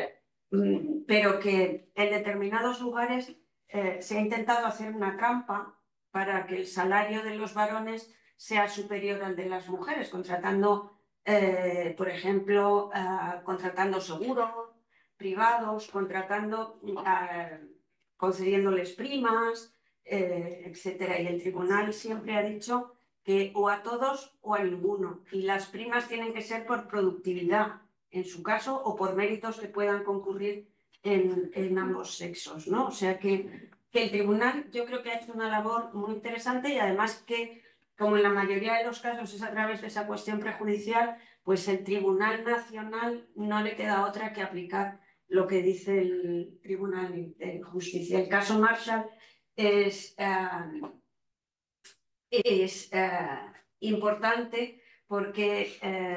pero que en determinados lugares eh, se ha intentado hacer una trampa para que el salario de los varones sea superior al de las mujeres, contratando, eh, por ejemplo, uh, contratando seguros privados, contratando, uh, concediéndoles primas, eh, etcétera. Y el tribunal siempre ha dicho que o a todos o a ninguno. Y las primas tienen que ser por productividad, en su caso, o por méritos que puedan concurrir en, en ambos sexos, ¿no? O sea que, que el tribunal yo creo que ha hecho una labor muy interesante y además que, como en la mayoría de los casos es a través de esa cuestión prejudicial, pues el Tribunal Nacional no le queda otra que aplicar lo que dice el Tribunal de Justicia. El caso Marshall es, uh, es uh, importante porque,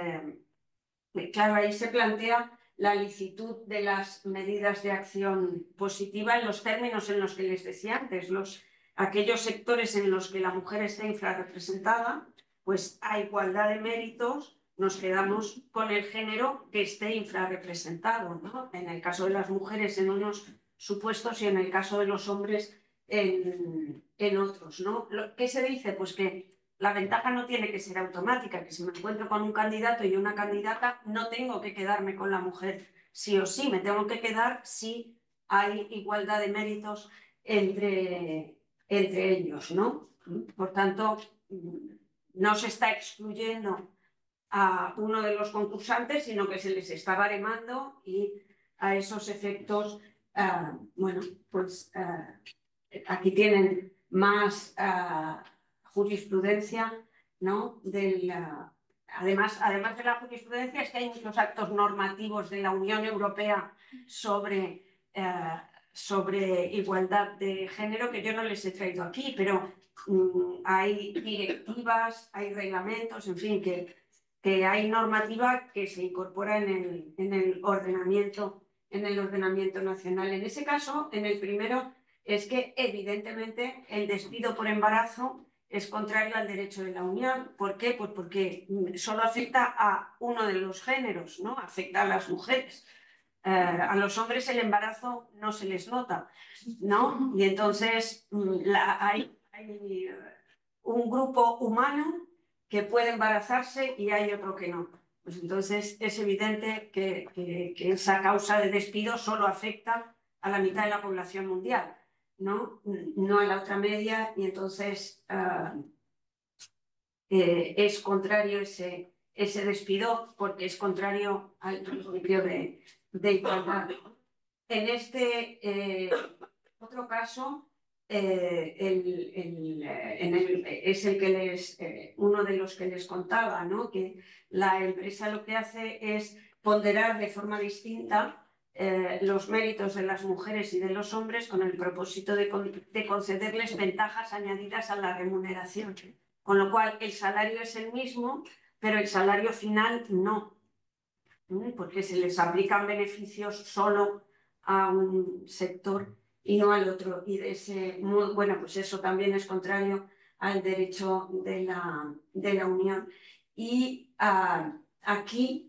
uh, claro, ahí se plantea la licitud de las medidas de acción positiva en los términos en los que les decía antes, los, aquellos sectores en los que la mujer está infrarrepresentada, pues a igualdad de méritos nos quedamos con el género que esté infrarrepresentado, ¿no? En el caso de las mujeres en unos supuestos y en el caso de los hombres en, en otros, ¿no? ¿Qué se dice? Pues que la ventaja no tiene que ser automática, que si me encuentro con un candidato y una candidata, no tengo que quedarme con la mujer sí o sí, me tengo que quedar si hay igualdad de méritos entre, entre ellos, ¿no? Por tanto, no se está excluyendo a uno de los concursantes, sino que se les está baremando y a esos efectos, uh, bueno, pues uh, aquí tienen más uh, jurisprudencia, ¿no? Del, uh, además, además de la jurisprudencia es que hay muchos actos normativos de la Unión Europea sobre, uh, sobre igualdad de género que yo no les he traído aquí, pero um, hay directivas, hay reglamentos, en fin, que que hay normativa que se incorpora en el, en el ordenamiento, en el ordenamiento nacional. En ese caso, en el primero, es que evidentemente el despido por embarazo es contrario al derecho de la Unión. ¿Por qué? Pues porque solo afecta a uno de los géneros, ¿no? Afecta a las mujeres. Eh, a los hombres el embarazo no se les nota, ¿no? Y entonces la, hay, hay un grupo humano que puede embarazarse y hay otro que no. Pues entonces es evidente que, que, que esa causa de despido solo afecta a la mitad de la población mundial, no, no a la otra media, y entonces uh, eh, es contrario ese, ese despido porque es contrario al principio de, de igualdad. En este eh, otro caso, Eh, el, el, en el, es el que les, eh, uno de los que les contaba, ¿no? Que la empresa lo que hace es ponderar de forma distinta eh, los méritos de las mujeres y de los hombres con el propósito de, con, de concederles ventajas añadidas a la remuneración. Con lo cual el salario es el mismo, pero el salario final no, ¿eh? Porque se les aplican beneficios solo a un sector y no al otro. Y de ese, muy, bueno, pues eso también es contrario al derecho de la, de la Unión. Y uh, aquí,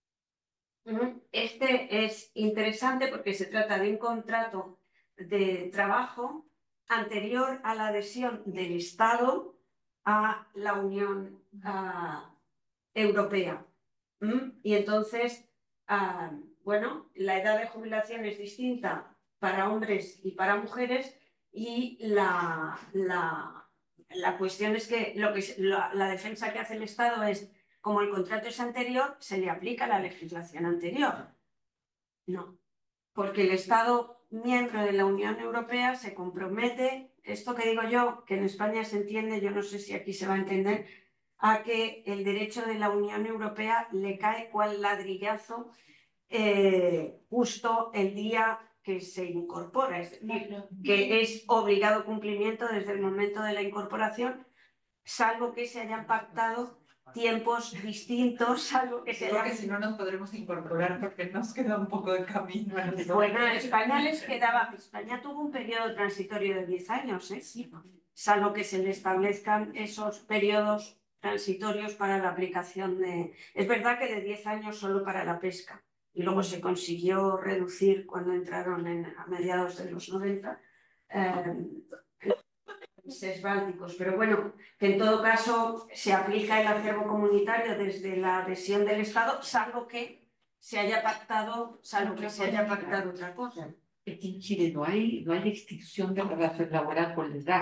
este es interesante porque se trata de un contrato de trabajo anterior a la adhesión del Estado a la Unión uh, Europea. ¿Mm? Y entonces, uh, bueno, la edad de jubilación es distinta para hombres y para mujeres y la, la, la cuestión es que, lo que la, la defensa que hace el Estado es, como el contrato es anterior, se le aplica la legislación anterior. No, porque el Estado miembro de la Unión Europea se compromete, esto que digo yo, que en España se entiende, yo no sé si aquí se va a entender, a que el derecho de la Unión Europea le cae cual ladrillazo eh, justo el día que se incorpora, es decir, que es obligado cumplimiento desde el momento de la incorporación, salvo que se hayan pactado tiempos distintos, salvo que se Creo hayan... que si no nos podremos incorporar porque nos queda un poco de camino. Bueno, a España les quedaba... España tuvo un periodo transitorio de diez años, ¿eh? Sí. Salvo que se le establezcan esos periodos transitorios para la aplicación de... Es verdad que de diez años solo para la pesca, y luego se consiguió reducir cuando entraron en, a mediados de los noventa eh, países bálticos, pero bueno, que en todo caso se aplica el acervo comunitario desde la adhesión del Estado, salvo que se haya pactado, salvo que se haya pactado otra cosa. Es que en Chile no hay, no hay extinción de relación laboral por la edad.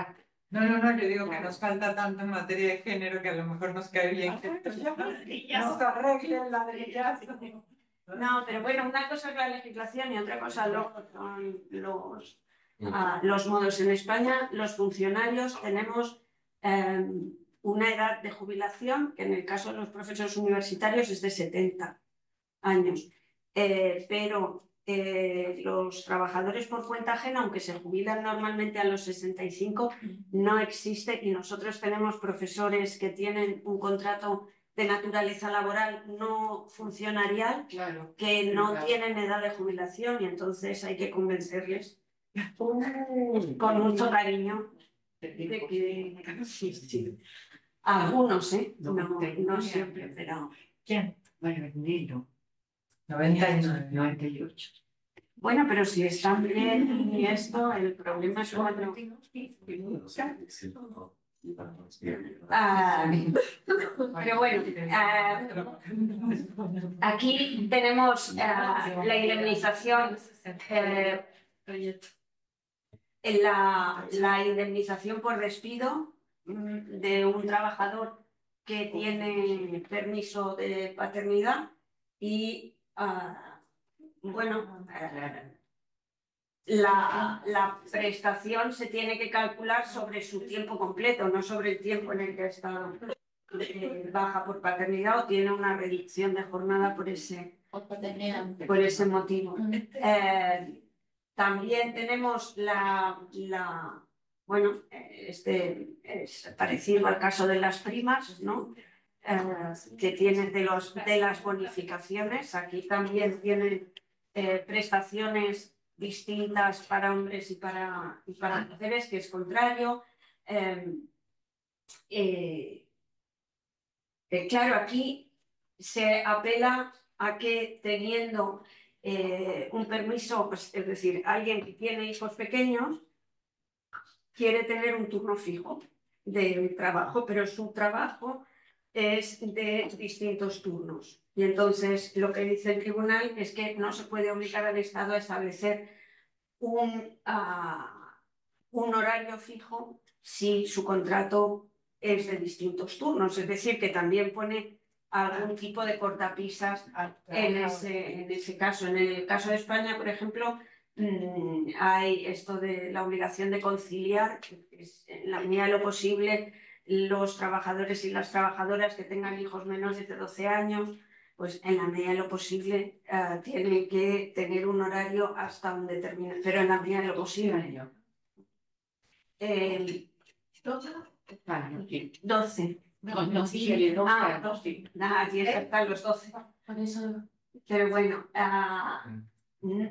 No, no, no, yo digo que nos falta tanto en materia de género que a lo mejor nos cae bien que esto ya nos arreglen ladrillazo. No, pero bueno, una cosa es la legislación y otra cosa lo- son los, ah, los modos. En España, los funcionarios tenemos eh, una edad de jubilación que en el caso de los profesores universitarios es de setenta años. Eh, pero eh, los trabajadores por cuenta ajena, aunque se jubilan normalmente a los sesenta y cinco, no existe, y nosotros tenemos profesores que tienen un contrato de naturaleza laboral no funcionarial, Claro. que no Claro. tienen edad de jubilación, y entonces hay que convencerles con mucho cariño de que sí, sí. Algunos, ¿eh? No, no siempre, pero... ¿Quién? Bueno, el niño. noventa y nueve, noventa y ocho. Bueno, pero si están bien y esto, el problema es cuando... Ah, pero bueno, ah, aquí tenemos ah, la indemnización, eh, la, la indemnización por despido mm, de un trabajador que tiene permiso de paternidad y, ah, bueno, eh, La, la prestación se tiene que calcular sobre su tiempo completo, no sobre el tiempo en el que ha estado eh, baja por paternidad o tiene una reducción de jornada por ese, por ese motivo. Eh, también tenemos la, la bueno, este es parecido al caso de las primas, ¿no? Eh, que tienen de, los, de las bonificaciones. Aquí también tienen eh, prestaciones distintas para hombres y para, y para mujeres, que es contrario. Eh, eh, eh, claro, aquí se apela a que teniendo eh, un permiso, pues, es decir, alguien que tiene hijos pequeños quiere tener un turno fijo de trabajo, pero su trabajo es de distintos turnos. Y entonces lo que dice el tribunal es que no se puede obligar al Estado a establecer un, uh, un horario fijo si su contrato es de distintos turnos. Es decir, que también pone algún tipo de cortapisas en ese, en ese caso. En el caso de España, por ejemplo, mmm, hay esto de la obligación de conciliar, que es en la medida de lo posible los trabajadores y las trabajadoras que tengan hijos menores de doce años, pues en la medida de lo posible uh, tienen que tener un horario hasta un determinado, pero en la medida de lo posible. Eh, doce. No, no, sí, Ah, doce. Nada, aquí están los doce. Por eso. Pero bueno, uh,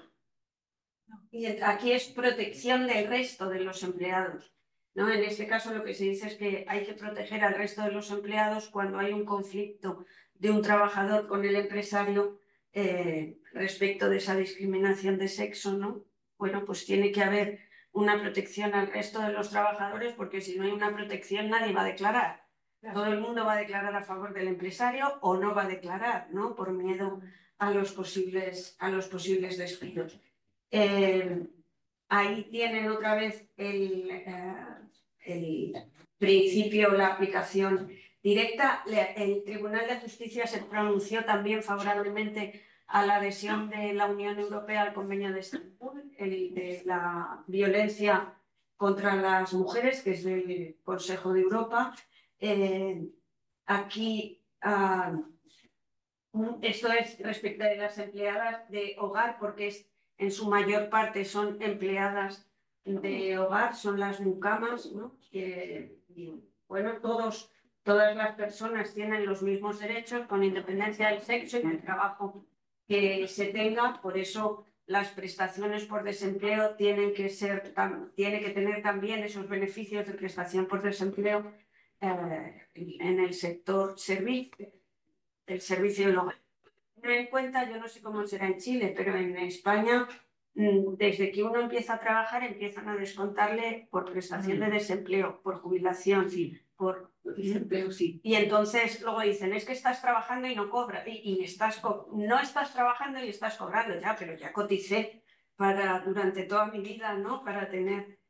y aquí es protección del resto de los empleados, ¿no? En este caso lo que se dice es que hay que proteger al resto de los empleados cuando hay un conflicto de un trabajador con el empresario eh, respecto de esa discriminación de sexo, ¿no? Bueno, pues tiene que haber una protección al resto de los trabajadores, porque si no hay una protección nadie va a declarar. Todo el mundo va a declarar a favor del empresario o no va a declarar, ¿no? Por miedo a los posibles, a los posibles despidos. Eh, ahí tienen otra vez el, eh, el principio, la aplicación directa. El Tribunal de Justicia se pronunció también favorablemente a la adhesión de la Unión Europea al Convenio de Estambul, el de la violencia contra las mujeres, que es del Consejo de Europa. Eh, aquí ah, esto es respecto de las empleadas de hogar, porque es, en su mayor parte son empleadas de hogar, son las mucamas, ¿no? Que, y, bueno, todos, todas las personas tienen los mismos derechos con independencia del sexo y del trabajo que se tenga. Por eso las prestaciones por desempleo tienen que ser, tiene que tener también esos beneficios de prestación por desempleo eh, en el sector servicio, el servicio del hogar. Tener en cuenta, yo no sé cómo será en Chile, pero en España, desde que uno empieza a trabajar, empiezan a descontarle por prestación de desempleo, por jubilación, sí, por desempleo, sí. Y entonces luego dicen, es que estás trabajando y no cobras, y, y estás no estás trabajando y estás cobrando, ya, pero ya coticé para, durante toda mi vida, ¿no? Para tener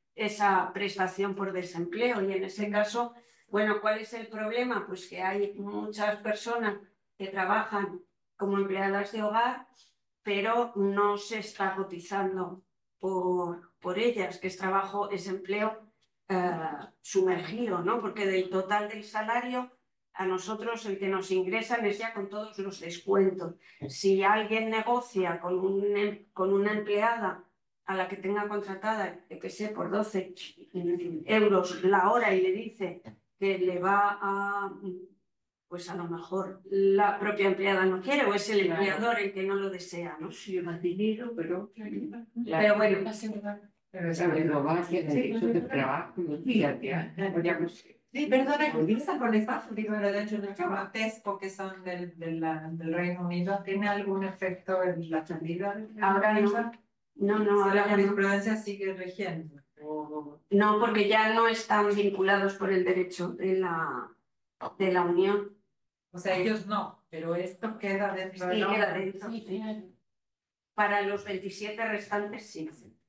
esa prestación por desempleo. Y en ese caso, bueno, ¿cuál es el problema? Pues que hay muchas personas que trabajan como empleadas de hogar, pero no se está cotizando por, por ellas, que es trabajo, es empleo eh, sumergido, ¿no? Porque del total del salario, a nosotros el que nos ingresan es ya con todos los descuentos. Si alguien negocia con, un, con una empleada a la que tenga contratada, que sé, por doce euros la hora y le dice que le va a... pues a lo mejor la propia empleada no quiere o es el empleador el que no lo desea, ¿no? Sí, más dinero, pero... Pero bueno, Pero sabes, lo va a hacer eso de trabajo, fíjate, Sí, perdona, esa con el digo, de hecho, los Tesco que son del, del, del Reino Unido, ¿tiene algún efecto en la salida? Ahora no. No, no, ahora ahora la ya no. jurisprudencia sigue rigiendo. O... No, porque ya no están vinculados por el derecho de la, de la Unión. O sea, ellos no, pero esto queda dentro de Sí, la queda obra. dentro. Sí, sí. Para los veintisiete restantes, sí.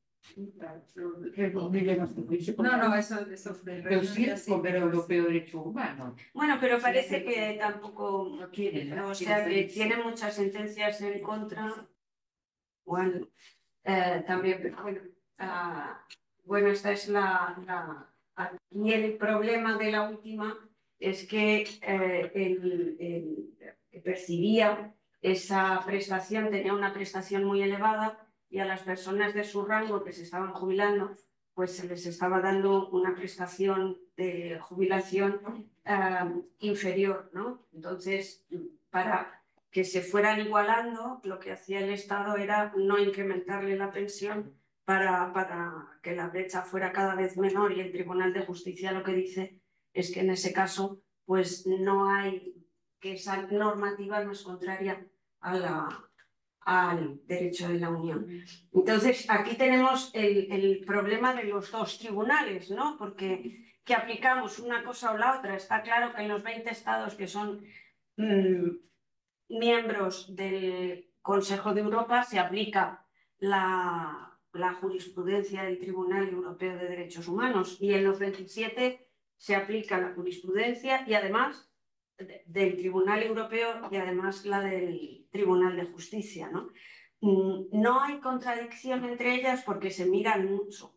No, no, eso, eso fue. Pero sí es comer europeo de derechos humanos. Bueno, pero parece que tampoco No quieren, o sea, que tiene muchas sentencias en contra. Bueno, eh, también, pero bueno, ah, bueno, esta es la, la... Aquí el problema de la última es que eh, el, el que percibía esa prestación tenía una prestación muy elevada y a las personas de su rango que se estaban jubilando, pues se les estaba dando una prestación de jubilación eh, inferior, ¿no? Entonces, para que se fueran igualando, lo que hacía el Estado era no incrementarle la pensión para, para que la brecha fuera cada vez menor, y el Tribunal de Justicia lo que dice es que en ese caso pues no hay, que esa normativa no es contraria a la, al derecho de la Unión. Entonces aquí tenemos el, el problema de los dos tribunales, ¿no? Porque que aplicamos una cosa o la otra. Está claro que en los veinte estados que son mmm, miembros del Consejo de Europa se aplica la, la jurisprudencia del Tribunal Europeo de Derechos Humanos, y en los veintisiete se aplica la jurisprudencia y además de, del Tribunal Europeo y además la del Tribunal de Justicia, ¿no? No hay contradicción entre ellas porque se miran mucho,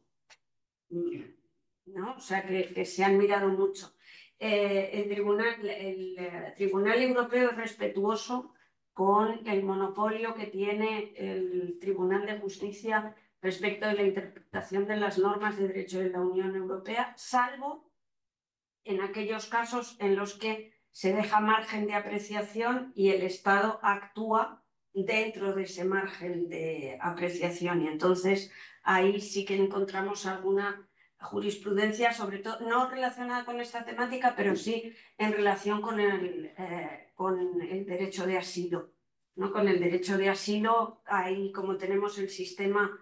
¿no? O sea, que, que se han mirado mucho. Eh, el, tribunal, el eh, Tribunal Europeo es respetuoso con el monopolio que tiene el Tribunal de Justicia respecto de la interpretación de las normas de derecho de la Unión Europea, salvo en aquellos casos en los que se deja margen de apreciación y el Estado actúa dentro de ese margen de apreciación. Y entonces ahí sí que encontramos alguna jurisprudencia, sobre todo no relacionada con esta temática, pero sí en relación con el, eh, con el derecho de asilo, ¿no? Con el derecho de asilo, ahí como tenemos el sistema,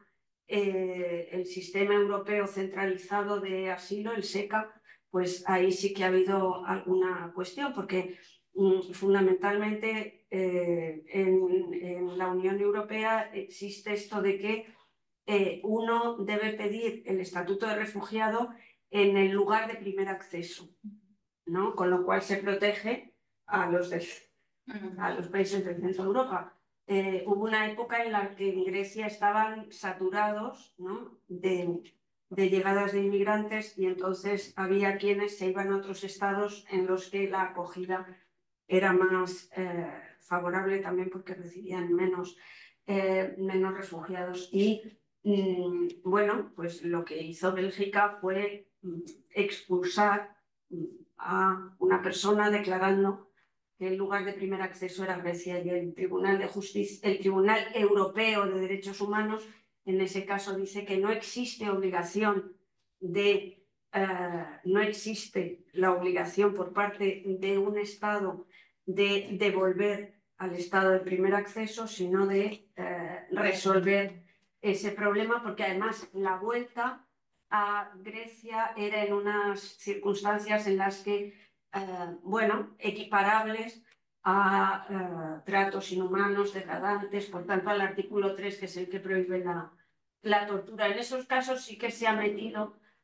eh, el sistema europeo centralizado de asilo, el SECA, pues ahí sí que ha habido alguna cuestión, porque mm, fundamentalmente eh, en, en la Unión Europea existe esto de que Eh, uno debe pedir el estatuto de refugiado en el lugar de primer acceso, ¿no? Con lo cual se protege a los, de, a los países del centro de Europa. Eh, hubo una época en la que en Grecia estaban saturados, ¿no? de, de llegadas de inmigrantes, y entonces había quienes se iban a otros estados en los que la acogida era más eh, favorable, también porque recibían menos, eh, menos refugiados. Y Mm, bueno, pues lo que hizo Bélgica fue mm, expulsar mm, a una persona declarando que el lugar de primer acceso era Grecia, y el Tribunal de Justicia, el Tribunal Europeo de Derechos Humanos, en ese caso dice que no existe obligación de, uh, no existe la obligación por parte de un Estado de devolver al Estado de primer acceso, sino de uh, resolver ese problema, porque además la vuelta a Grecia era en unas circunstancias en las que, eh, bueno, equiparables a eh, tratos inhumanos, degradantes, por tanto al artículo tres, que es el que prohíbe la, la tortura. En esos casos sí que se ha metido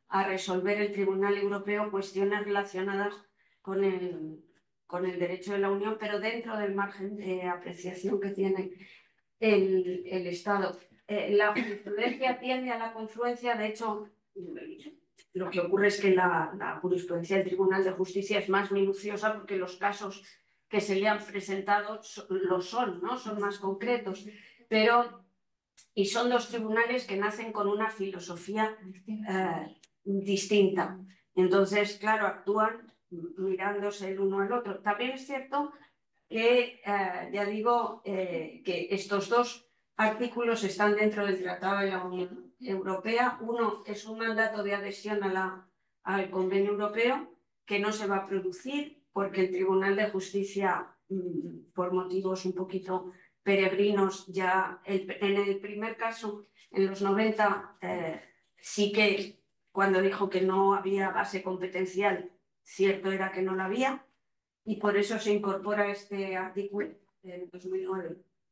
a resolver el Tribunal Europeo cuestiones relacionadas con el, con el derecho de la Unión, pero dentro del margen de apreciación que tiene el, el Estado. Eh, la jurisprudencia tiende a la confluencia, de hecho, lo que ocurre es que la, la jurisprudencia del Tribunal de Justicia es más minuciosa porque los casos que se le han presentado so, lo son, ¿no? Son más concretos, pero y son dos tribunales que nacen con una filosofía eh, distinta. Entonces, claro, actúan mirándose el uno al otro. También es cierto que, eh, ya digo, eh, que estos dos artículos están dentro del Tratado de la Unión Europea. Uno es un mandato de adhesión a la, al Convenio Europeo que no se va a producir porque el Tribunal de Justicia, mmm, por motivos un poquito peregrinos, ya el, en el primer caso, en los noventa, eh, sí que cuando dijo que no había base competencial, cierto era que no la había, y por eso se incorpora este artículo en dos mil nueve.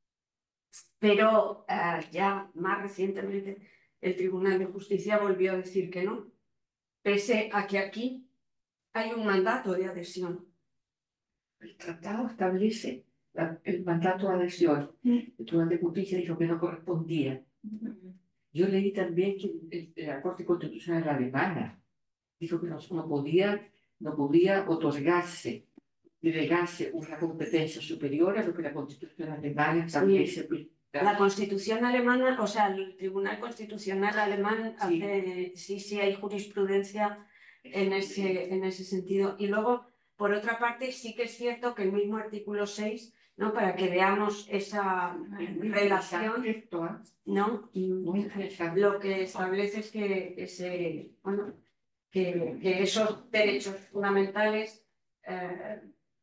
Pero eh, ya más recientemente el Tribunal de Justicia volvió a decir que no, pese a que aquí hay un mandato de adhesión. El tratado establece la, el mandato de adhesión. El Tribunal de Justicia dijo que no correspondía. Yo leí también que el, el, la Corte Constitucional alemana dijo que no, no, podía, no podía otorgarse, delegarse una competencia superior a lo que la Constitución alemana establece. Sí. La Constitución alemana, o sea, el Tribunal Constitucional alemán, sí, hace, sí, sí hay jurisprudencia en ese, en ese sentido. Y luego, por otra parte, sí que es cierto que el mismo artículo seis, ¿no? Para que veamos esa relación, ¿no? Lo que establece es que, ese, bueno, que, que esos derechos fundamentales eh,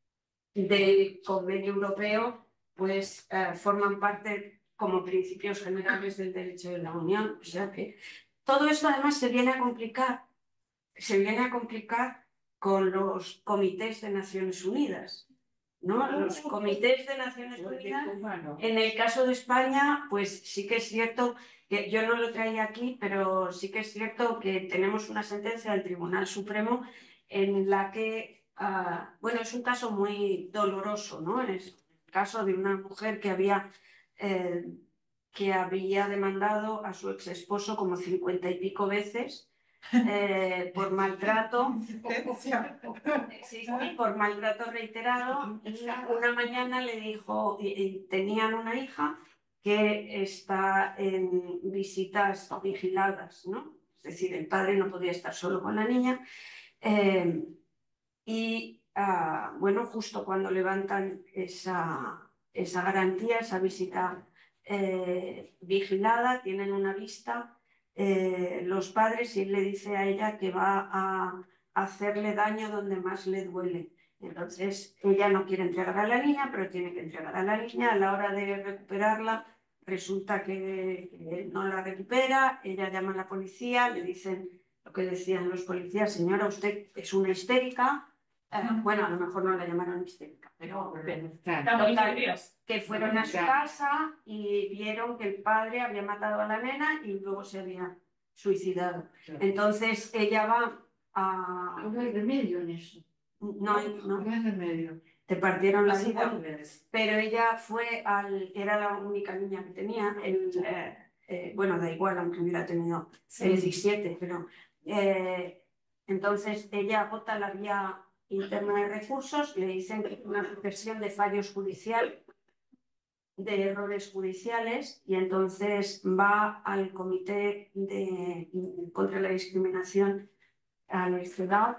del Convenio Europeo pues eh, forman parte como principios generales del derecho de la Unión. O sea que todo esto además se viene a complicar, se viene a complicar con los comités de Naciones Unidas, ¿no? Los comités de Naciones Unidas, en el caso de España, pues sí que es cierto que yo no lo traía aquí, pero sí que es cierto que tenemos una sentencia del Tribunal Supremo en la que Uh, bueno, es un caso muy doloroso, ¿no? Es el caso de una mujer que había, eh, que había demandado a su ex esposo como cincuenta y pico veces eh, por maltrato, sí, sí, por maltrato reiterado. Una mañana le dijo, y, y tenían una hija que está en visitas vigiladas, ¿no? Es decir, el padre no podía estar solo con la niña. Eh, Y uh, bueno, justo cuando levantan esa, esa garantía, esa visita eh, vigilada, tienen una vista eh, los padres y él le dice a ella que va a hacerle daño donde más le duele. Entonces ella no quiere entregar a la niña, pero tiene que entregar a la niña. A la hora de recuperarla resulta que, que no la recupera, ella llama a la policía, le dicen lo que decían los policías: señora, usted es una histérica. Uh, bueno, a lo mejor no la llamaron histérica, pero, pero total, que fueron a su casa y vieron que el padre había matado a la nena y luego se había suicidado. Entonces ella va a... No hay remedio en eso. No hay, no. No hay remedio. Te partieron la vida. Pero ella fue al... Era la única niña que tenía. El, eh, eh, bueno, da igual, aunque hubiera tenido diecisiete, pero... Eh, entonces ella agota la vía interna de recursos, le dicen que es una sucesión de fallos judiciales, de errores judiciales, y entonces va al Comité de, contra la Discriminación a la ciudad,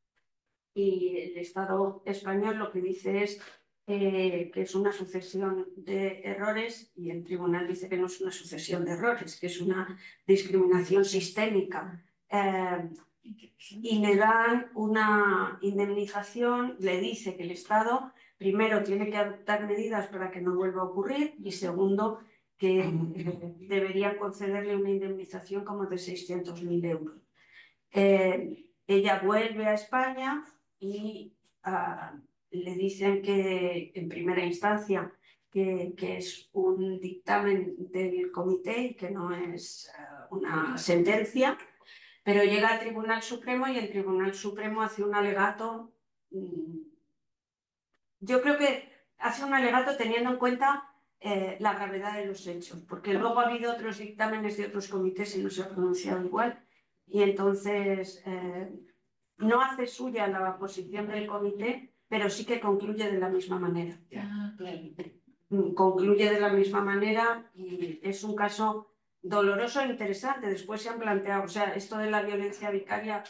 y el Estado español lo que dice es eh, que es una sucesión de errores, y el tribunal dice que no es una sucesión de errores, que es una discriminación sistémica. Eh, y le dan una indemnización, le dice que el Estado primero tiene que adoptar medidas para que no vuelva a ocurrir, y segundo que eh, deberían concederle una indemnización como de seiscientos mil euros. Eh, ella vuelve a España y uh, le dicen que en primera instancia que, que es un dictamen del comité y que no es uh, una sentencia. Pero llega al Tribunal Supremo y el Tribunal Supremo hace un alegato. Yo creo que hace un alegato teniendo en cuenta eh, la gravedad de los hechos, porque luego ha habido otros dictámenes de otros comités y no se ha pronunciado igual. Y entonces eh, no hace suya la posición del comité, pero sí que concluye de la misma manera. Ah, claro. Concluye de la misma manera y es un caso doloroso e interesante. Después se han planteado, o sea, esto de la violencia vicaria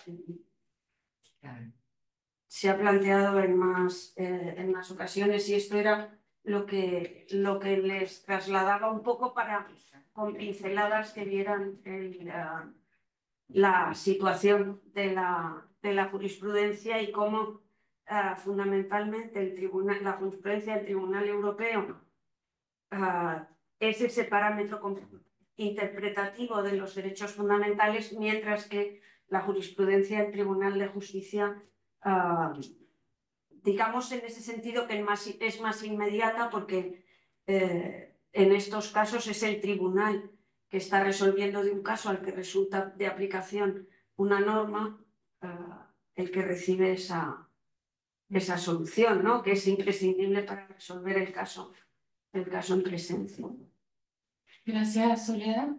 se ha planteado en más, eh, en más ocasiones y esto era lo que, lo que les trasladaba un poco para, con pinceladas que vieran el, la, la situación de la, de la jurisprudencia y cómo uh, fundamentalmente el tribunal, la jurisprudencia del Tribunal Europeo uh, es ese parámetro interpretativo de los derechos fundamentales, mientras que la jurisprudencia del Tribunal de Justicia, uh, digamos en ese sentido que es más, es más inmediata, porque eh, en estos casos es el tribunal que está resolviendo de un caso al que resulta de aplicación una norma, uh, el que recibe esa, esa solución, ¿no? Que es imprescindible para resolver el caso, el caso en presencia. Gracias, Soledad.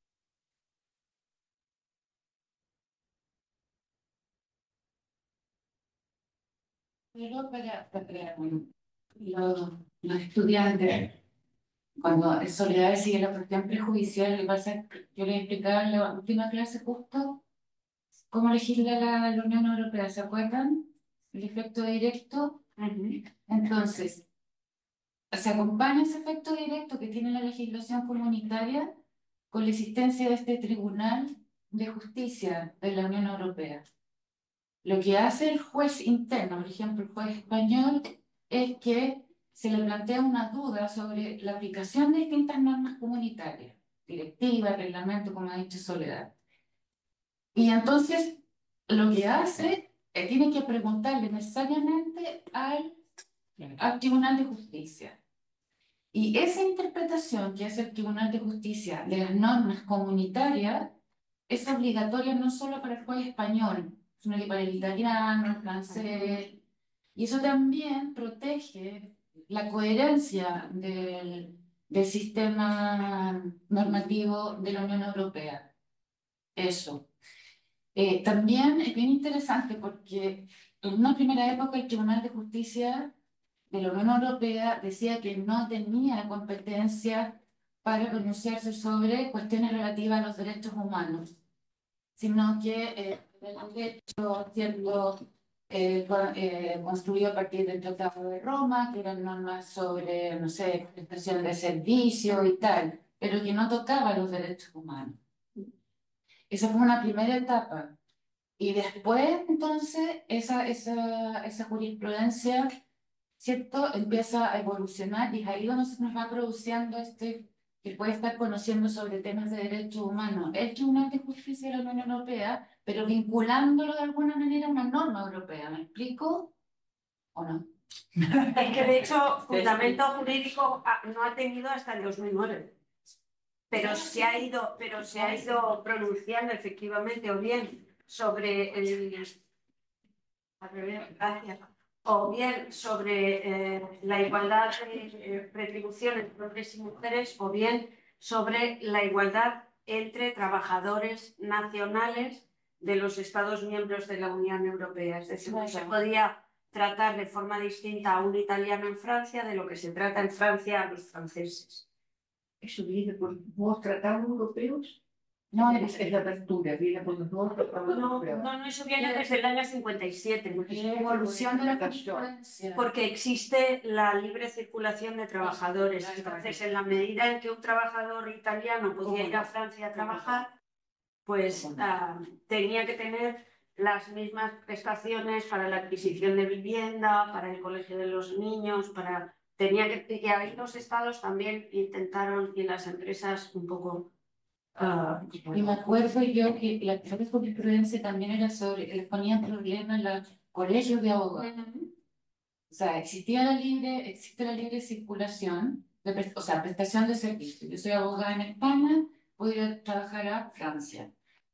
Pero para, para los, los estudiantes, cuando Soledad sigue la cuestión prejudicial, le pasa, yo les explicaba en la última clase justo cómo legisla la, la Unión Europea, ¿se acuerdan? El efecto directo. Uh-huh. Entonces, se acompaña ese efecto directo que tiene la legislación comunitaria con la existencia de este Tribunal de Justicia de la Unión Europea. Lo que hace el juez interno, por ejemplo, el juez español, es que se le plantea una duda sobre la aplicación de distintas normas comunitarias, directivas, reglamentos, como ha dicho Soledad. Y entonces, lo que hace, eh, tiene que preguntarle necesariamente al, al Tribunal de Justicia. Y esa interpretación que hace el Tribunal de Justicia de las normas comunitarias es obligatoria no solo para el juez español, sino que para el italiano, el francés. Y eso también protege la coherencia del, del sistema normativo de la Unión Europea. Eso. Eh, también es bien interesante porque en una primera época el Tribunal de Justicia de la Unión Europea decía que no tenía competencia para pronunciarse sobre cuestiones relativas a los derechos humanos, sino que eh, el derecho cierto, eh, eh, construido a partir del Tratado de Roma, que eran normas sobre, no sé, prestación de servicio y tal, pero que no tocaba los derechos humanos. Esa fue una primera etapa. Y después, entonces, esa, esa, esa jurisprudencia, ¿cierto?, empieza a evolucionar y es ahí donde se nos va produciendo este, que puede estar conociendo sobre temas de derechos humanos, el Tribunal de Justicia de la Unión Europea, pero vinculándolo de alguna manera a una norma europea. ¿Me explico? ¿O no? Es que, de hecho, fundamento jurídico no ha tenido hasta el dos mil nueve. Pero se ha ido, pero se ha ido pronunciando efectivamente, o bien sobre el... Gracias. O bien sobre eh, la igualdad de eh, retribución entre hombres y mujeres, o bien sobre la igualdad entre trabajadores nacionales de los Estados miembros de la Unión Europea. Es decir, no se podía tratar de forma distinta a un italiano en Francia de lo que se trata en Francia a los franceses. ¿Eso viene por los tratados europeos? No, es, es la apertura, viene por los nuevos tratados no, europeos. No, no, eso viene desde el año cincuenta y siete. Porque es evolución de la jurisprudencia. Porque existe la libre circulación de trabajadores. Entonces, en la medida en que un trabajador italiano podía ir a Francia a trabajar, pues uh, tenía que tener las mismas prestaciones para la adquisición de vivienda, para el colegio de los niños, para... Tenía que... Y ahí los estados también intentaron, y las empresas un poco... Uh, y me acuerdo yo que la jurisprudencia también era sobre, les ponían problemas en los colegios de abogados. Uh-huh. O sea, existía la libre, existe la libre circulación, de, o sea, prestación de servicios. Yo soy abogada en España, puedo ir a trabajar a Francia.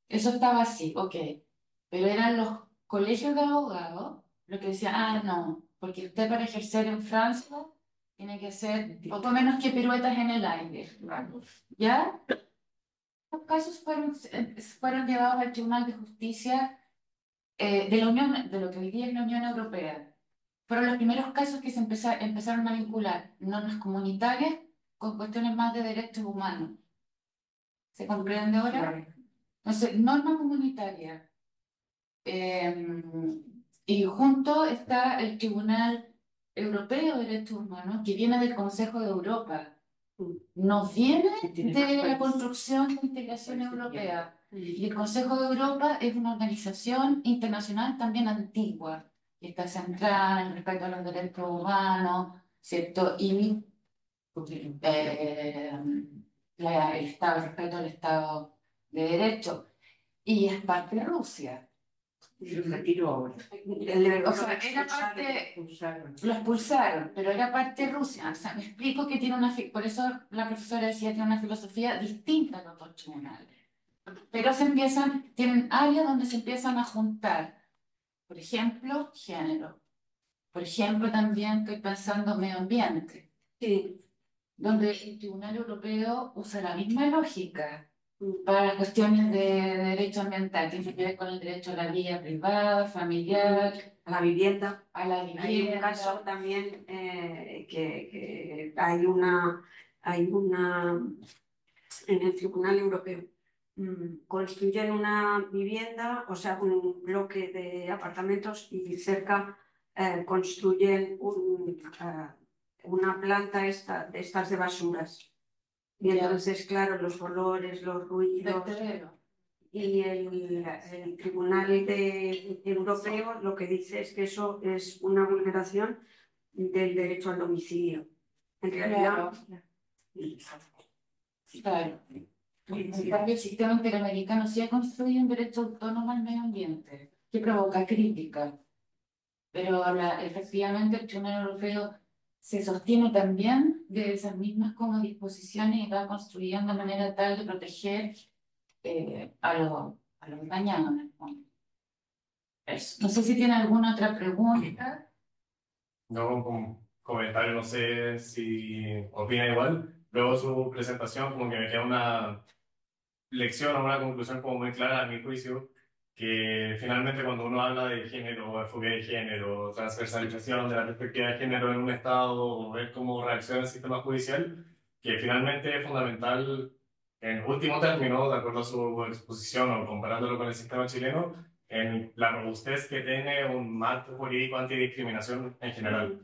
Eso estaba así, ok. Pero eran los colegios de abogados los que decían, ah, no, porque usted para ejercer en Francia tiene que hacer poco menos que piruetas en el aire. ¿Ya? Los casos fueron, fueron llevados al Tribunal de Justicia eh, de la Unión, de lo que hoy día es la Unión Europea. Fueron los primeros casos que se empeza- empezaron a vincular normas comunitarias con cuestiones más de derechos humanos. ¿Se comprende ahora? Entonces, norma comunitaria. Eh, y junto está el Tribunal Europeo de Derechos Humanos, que viene del Consejo de Europa. Nos viene de la construcción de integración europea. Y el Consejo de Europa es una organización internacional también antigua, que está centrada en el respeto a los derechos humanos, ¿cierto? Y eh, la- el Estado, el respeto al Estado de Derecho. Y es parte de Rusia. Se retiró ahora. O sea, era parte, lo expulsaron, pero era parte de Rusia. O sea, me explico que tiene una, fi- por eso la profesora decía que tiene una filosofía distinta a los otros tribunales. Pero se empiezan, tienen áreas donde se empiezan a juntar, por ejemplo, género. Por ejemplo, también estoy pensando medio ambiente, Sí. donde el Tribunal Europeo usa la misma lógica para las cuestiones de derecho ambiental, tiene que ver con el derecho a la vida privada, familiar, A la vivienda. a la Hay un vivienda. caso también eh, que, que hay una, hay una, en el Tribunal Europeo, mm, construyen una vivienda, o sea, un bloque de apartamentos y cerca eh, construyen un, eh, una planta esta, de estas de basuras. Y Ya. entonces, claro, los olores, los ruidos. Vertedero. Y el, el Tribunal de, Europeo lo que dice es que eso es una vulneración del derecho al domicilio. En realidad, Claro. En cambio, el sistema interamericano sí ha construido un derecho autónomo al medio ambiente, que provoca crítica. Pero la- efectivamente el Tribunal Europeo se sostiene también de esas mismas como disposiciones y va construyendo de manera tal de proteger eh, a los a los dañados. ¿No? Eso. No sé si tiene alguna otra pregunta. No, como comentario, no sé si opina igual. Luego su presentación como que me queda una lección o una conclusión como muy clara a mi juicio, que finalmente cuando uno habla de género, enfoque de género, transversalización de la perspectiva de género en un Estado, o ver cómo reacciona el sistema judicial, que finalmente es fundamental, en último término, de acuerdo a su exposición o comparándolo con el sistema chileno, en la robustez que tiene un marco jurídico antidiscriminación en general.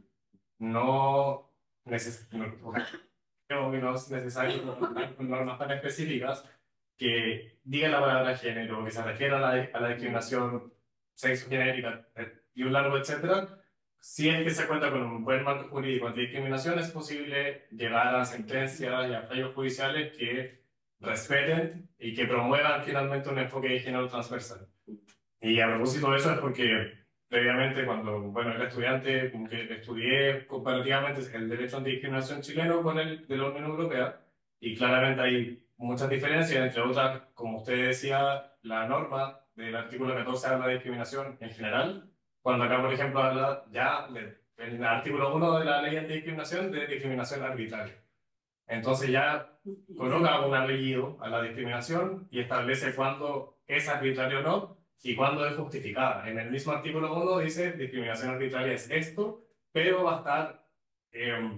No, neces no, creo que no es necesario contar con normas tan específicas que digan la palabra género, que se refiera a la, a la discriminación sexo genérica eh, y un largo etcétera. Si es que se cuenta con un buen marco jurídico antidiscriminación, es posible llegar a sentencias y a fallos judiciales que respeten y que promuevan finalmente un enfoque de género transversal. Y a propósito de eso es porque previamente cuando, bueno, era estudiante, como que estudié comparativamente el derecho antidiscriminación chileno con el de la Unión Europea y claramente hay muchas diferencias, entre otras, como usted decía, la norma del artículo catorce habla de discriminación en general, cuando acá, por ejemplo, habla ya de, en el artículo uno de la ley antidiscriminación de discriminación arbitraria. Entonces ya coloca un apellido a la discriminación y establece cuándo es arbitrario o no y cuándo es justificada. En el mismo artículo uno dice discriminación arbitraria es esto, pero va a estar eh,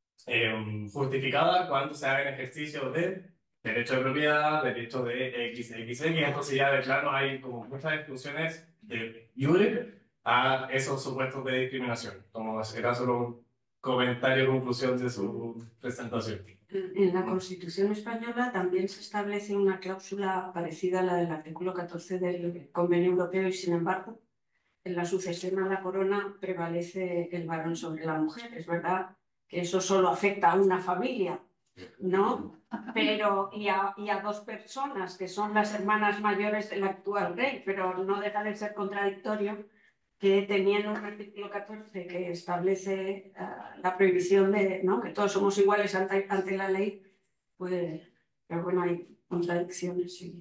eh, justificada cuando se haga en ejercicio de derecho de propiedad, derecho de X X X. Entonces ya de plano hay como muchas exclusiones de iure a esos supuestos de discriminación. Como era solo un comentario conclusión de su presentación. en la Constitución española también se establece una cláusula parecida a la del artículo catorce del Convenio Europeo y, sin embargo, en la sucesión a la corona prevalece el varón sobre la mujer. Es verdad que eso solo afecta a una familia, ¿no? Pero, y a, y a dos personas, que son las hermanas mayores del actual rey, pero no deja de ser contradictorio que teniendo un artículo catorce que establece uh, la prohibición de, ¿no?, que todos somos iguales ante, ante la ley, pues, pero bueno, hay contradicciones. Sí.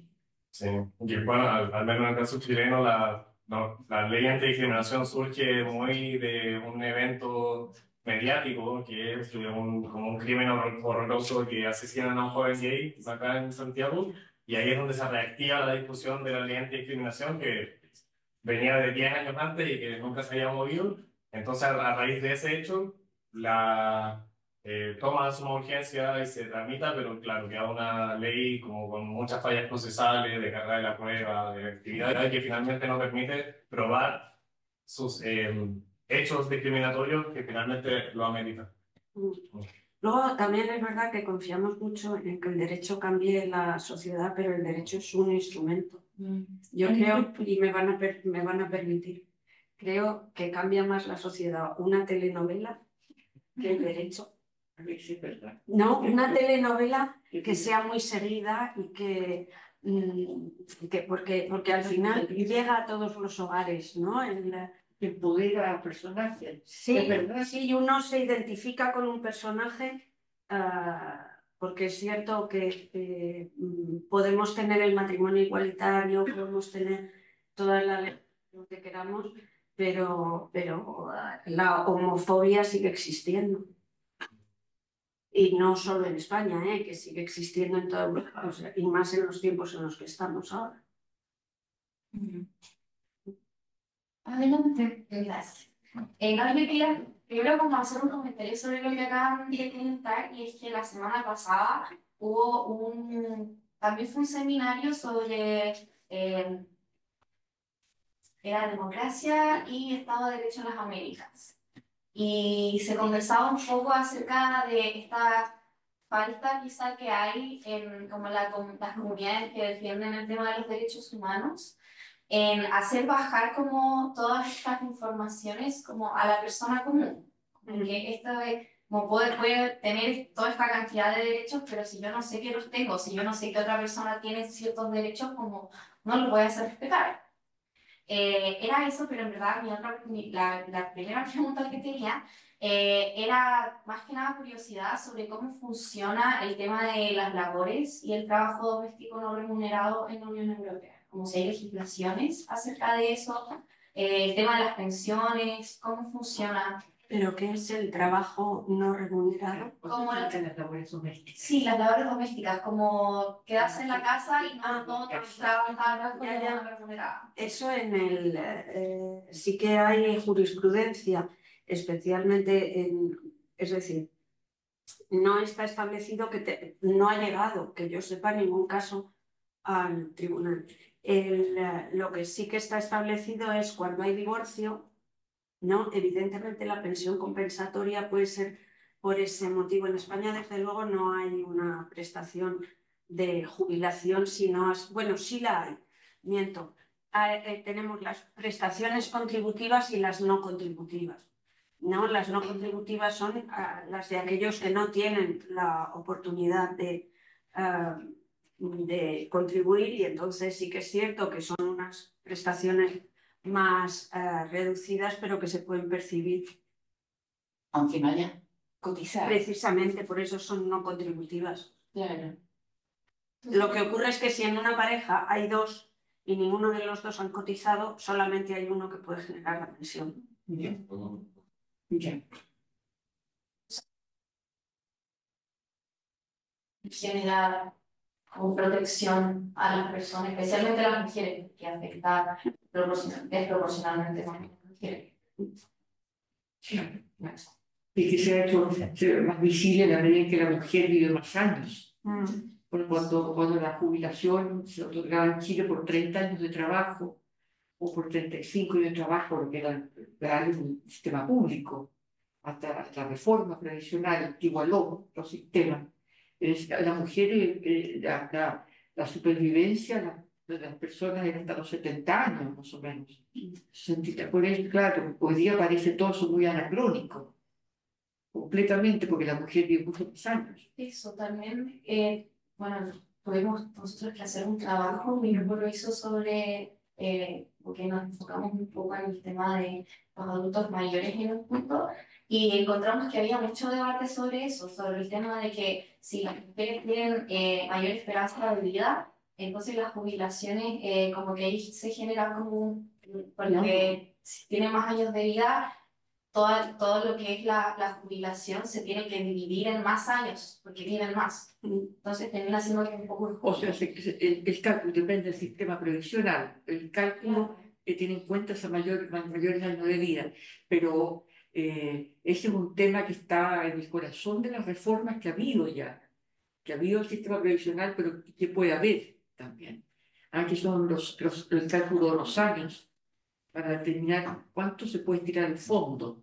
Sí, y bueno, al, al menos en el caso chileno, la, no, la ley antidiscriminación surge muy de un evento mediático, que es de un, como un crimen horror- horroroso que asesinan a un joven gay acá en Santiago, y ahí es donde se reactiva la discusión de la ley antidiscriminación, que venía de diez años antes y que nunca se había movido. Entonces, a, a raíz de ese hecho, la eh, toma suma urgencia y se tramita, pero claro, queda una ley como con muchas fallas procesales, de carga de la prueba, de actividades que finalmente no permite probar sus eh, hechos discriminatorios que finalmente lo ameritan. Mm. Luego también es verdad que confiamos mucho en que el derecho cambie la sociedad, pero el derecho es un instrumento. Yo creo, y me van a, per- me van a permitir, creo que cambia más la sociedad una telenovela que el derecho. Sí, es verdad. No, una telenovela que sea muy seguida y que, mm, que porque, porque al final llega a todos los hogares, ¿no? El- Empodera al personaje. sí, Es verdad. sí, y uno se identifica con un personaje, ah, porque es cierto que eh, mm, podemos tener el matrimonio igualitario, podemos tener toda la ley que queramos, pero, pero ah, la homofobia sigue existiendo. Y no solo en España, ¿eh? Que sigue existiendo en toda Europa, o sea, y más en los tiempos en los que estamos ahora. Adelante. Gracias. Eh, no, yo quería primero como hacer un comentario sobre lo que acaban de comentar, y es que la semana pasada hubo un, también fue un seminario sobre eh, era democracia y Estado de Derecho en las Américas. Y se conversaba un poco acerca de esta falta quizá que hay en como la, com- las comunidades que defienden el tema de los derechos humanos, en hacer bajar como todas estas informaciones como a la persona común. Porque esto de, como puede, puede tener toda esta cantidad de derechos, pero si yo no sé que los tengo, si yo no sé que otra persona tiene ciertos derechos, como no los voy a hacer respetar. Eh, era eso, pero en verdad mi otra, mi- la, la primera pregunta que tenía eh, era más que nada curiosidad sobre cómo funciona el tema de las labores y el trabajo doméstico no remunerado en la Unión Europea. Como si hay legislaciones acerca de eso, eh, el tema de las pensiones, cómo funciona. ¿Pero qué es el trabajo no remunerado? Como la- En las labores domésticas. Sí, las labores domésticas, como quedarse en la casa y no, no trabajar Ya, ya. como remunerada. Eso en el eh, sí que hay jurisprudencia, especialmente en, es decir, no está establecido que te- no ha llegado, que yo sepa, ningún caso al tribunal. El, eh, lo que sí que está establecido es cuando hay divorcio, ¿no? Evidentemente la pensión compensatoria puede ser por ese motivo. En España, desde luego, no hay una prestación de jubilación, sino, bueno, sí la hay, miento. Ah, eh, tenemos las prestaciones contributivas y las no contributivas. ¿No? Las no contributivas son ah, las de aquellos que no tienen la oportunidad de, ah, de contribuir, y entonces sí que es cierto que son unas prestaciones más eh, reducidas, pero que se pueden percibir. Aunque no haya cotizado. Precisamente por eso son no contributivas. Claro. Lo que ocurre es que si en una pareja hay dos y ninguno de los dos han cotizado, solamente hay uno que puede generar la pensión. Ya. Ya. Generar como protección a las personas, especialmente a las mujeres, que afecta proporcion- desproporcionalmente más a las mujeres. Y que se ha hecho se ve más visible la medida en que la mujer vive más años. Mm. Por cuando, cuando la jubilación se otorgaba en Chile por treinta años de trabajo o por treinta y cinco años de trabajo, porque era, era un sistema público, hasta la reforma tradicional que igualó los sistemas. Es, la mujer, eh, eh, la, la, la supervivencia la, de las personas era hasta los setenta años, más o menos. Sentita- Por eso, claro, hoy día parece todo eso muy anacrónico, completamente, porque la mujer vive muchos más años. Eso también, eh, bueno, tuvimos nosotros que hacer un trabajo, mi grupo lo hizo sobre, eh, porque nos enfocamos un poco en el tema de los adultos mayores en un punto, y encontramos que había mucho debate sobre eso, sobre el tema de que si las mujeres tienen eh, mayor esperanza de vida, Entonces las jubilaciones, eh, como que ahí se genera como un, porque si tiene más años de vida, todo, todo lo que es la, la jubilación se tiene que dividir en más años, porque tienen más. Entonces termina siendo un poco O sea, injusto. se- se- el, el cálculo depende del sistema previsional. El cálculo que tiene en cuenta esa mayor, mayores años de vida. Pero eh, ese es un tema que está en el corazón de las reformas que ha habido ya. Que ha habido el sistema previsional, pero que puede haber también. Aquí son los, los, el cálculo de los años para determinar cuánto se puede tirar al fondo.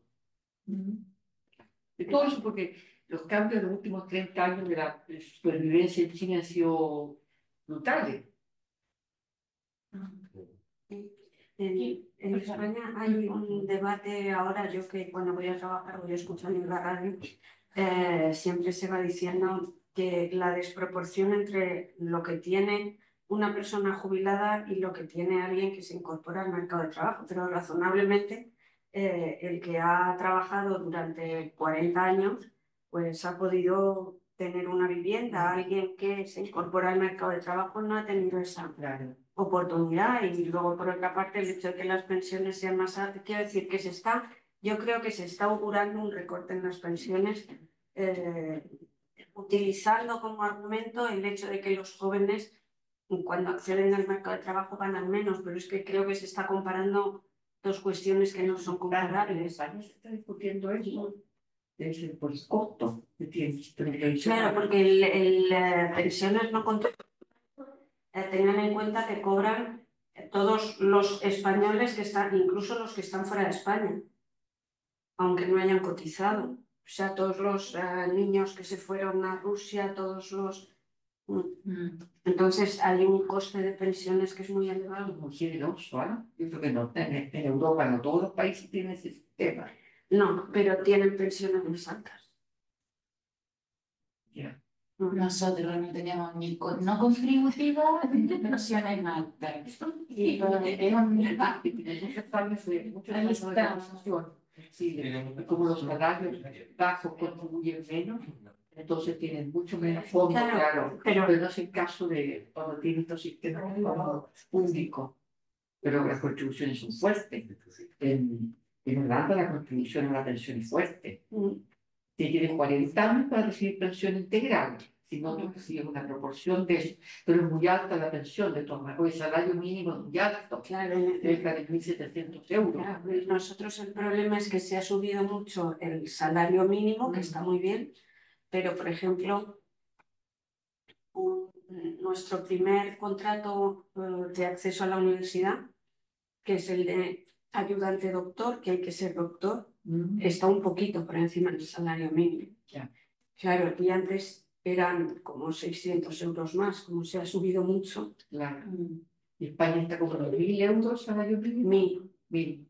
De todo eso, porque los cambios de los últimos treinta años de la supervivencia en China han sido brutales. En, en España hay un debate ahora, yo que cuando voy a trabajar voy escuchando en la radio, eh, siempre se va diciendo que la desproporción entre lo que tiene una persona jubilada y lo que tiene alguien que se incorpora al mercado de trabajo, pero razonablemente eh, el que ha trabajado durante cuarenta años pues ha podido tener una vivienda, alguien que se incorpora al mercado de trabajo no ha tenido esa Claro. oportunidad y luego por otra parte el hecho de que las pensiones sean más altas, quiero decir que se está, yo creo que se está augurando un recorte en las pensiones eh, utilizando como argumento el hecho de que los jóvenes cuando acceden al mercado de trabajo ganan menos, pero es que creo que se está comparando dos cuestiones que no son En comparables. España se está discutiendo eso, es el- por el costo que tiene el sistema Claro, previsional. porque el, el, eh, pensiones no contribuyen. Eh, tengan en cuenta que cobran eh, todos los españoles que están, incluso los que están fuera de España, aunque no hayan cotizado. O sea, todos los eh, niños que se fueron a Rusia, todos los... Mm. Entonces hay un coste de pensiones que es muy elevado. Muy generoso, ¿ah? Yo creo que no, en, en Europa no todos los países tienen ese sistema. No, pero tienen pensiones más altas. Ya. Mm. Nosotros no teníamos ni con- no contributiva ni pensiones altas. Y eh, es un debate. Muchos años de, muchos Ahí años de está. transición. Sí, y como los salarios bajos contribuyen menos, entonces tienen mucho menos fondos, Claro, claro. pero- Pero no es el caso de cuando tienen estos sistemas como públicos. Pero las contribuciones son fuertes. En, en Holanda la contribución a la pensión es fuerte. Mm. Si tienes cuarenta años para recibir pensión integral, si no, tú recibes una proporción de eso. Pero es muy alta la pensión, de todas maneras, el salario mínimo es muy alto, Claro, cerca de mil setecientos euros. claro, pues nosotros el problema es que se ha subido mucho el salario mínimo, que está muy bien, pero por ejemplo, un- nuestro primer contrato eh, de acceso a la universidad, que es el de ayudante doctor, que hay que ser doctor, Mm, está un poquito por encima del salario mínimo. Ya. Claro, y antes eran como seiscientos euros más, como se ha subido mucho. Claro. Y España está como los mil euros salario mínimo. Mil. Mil.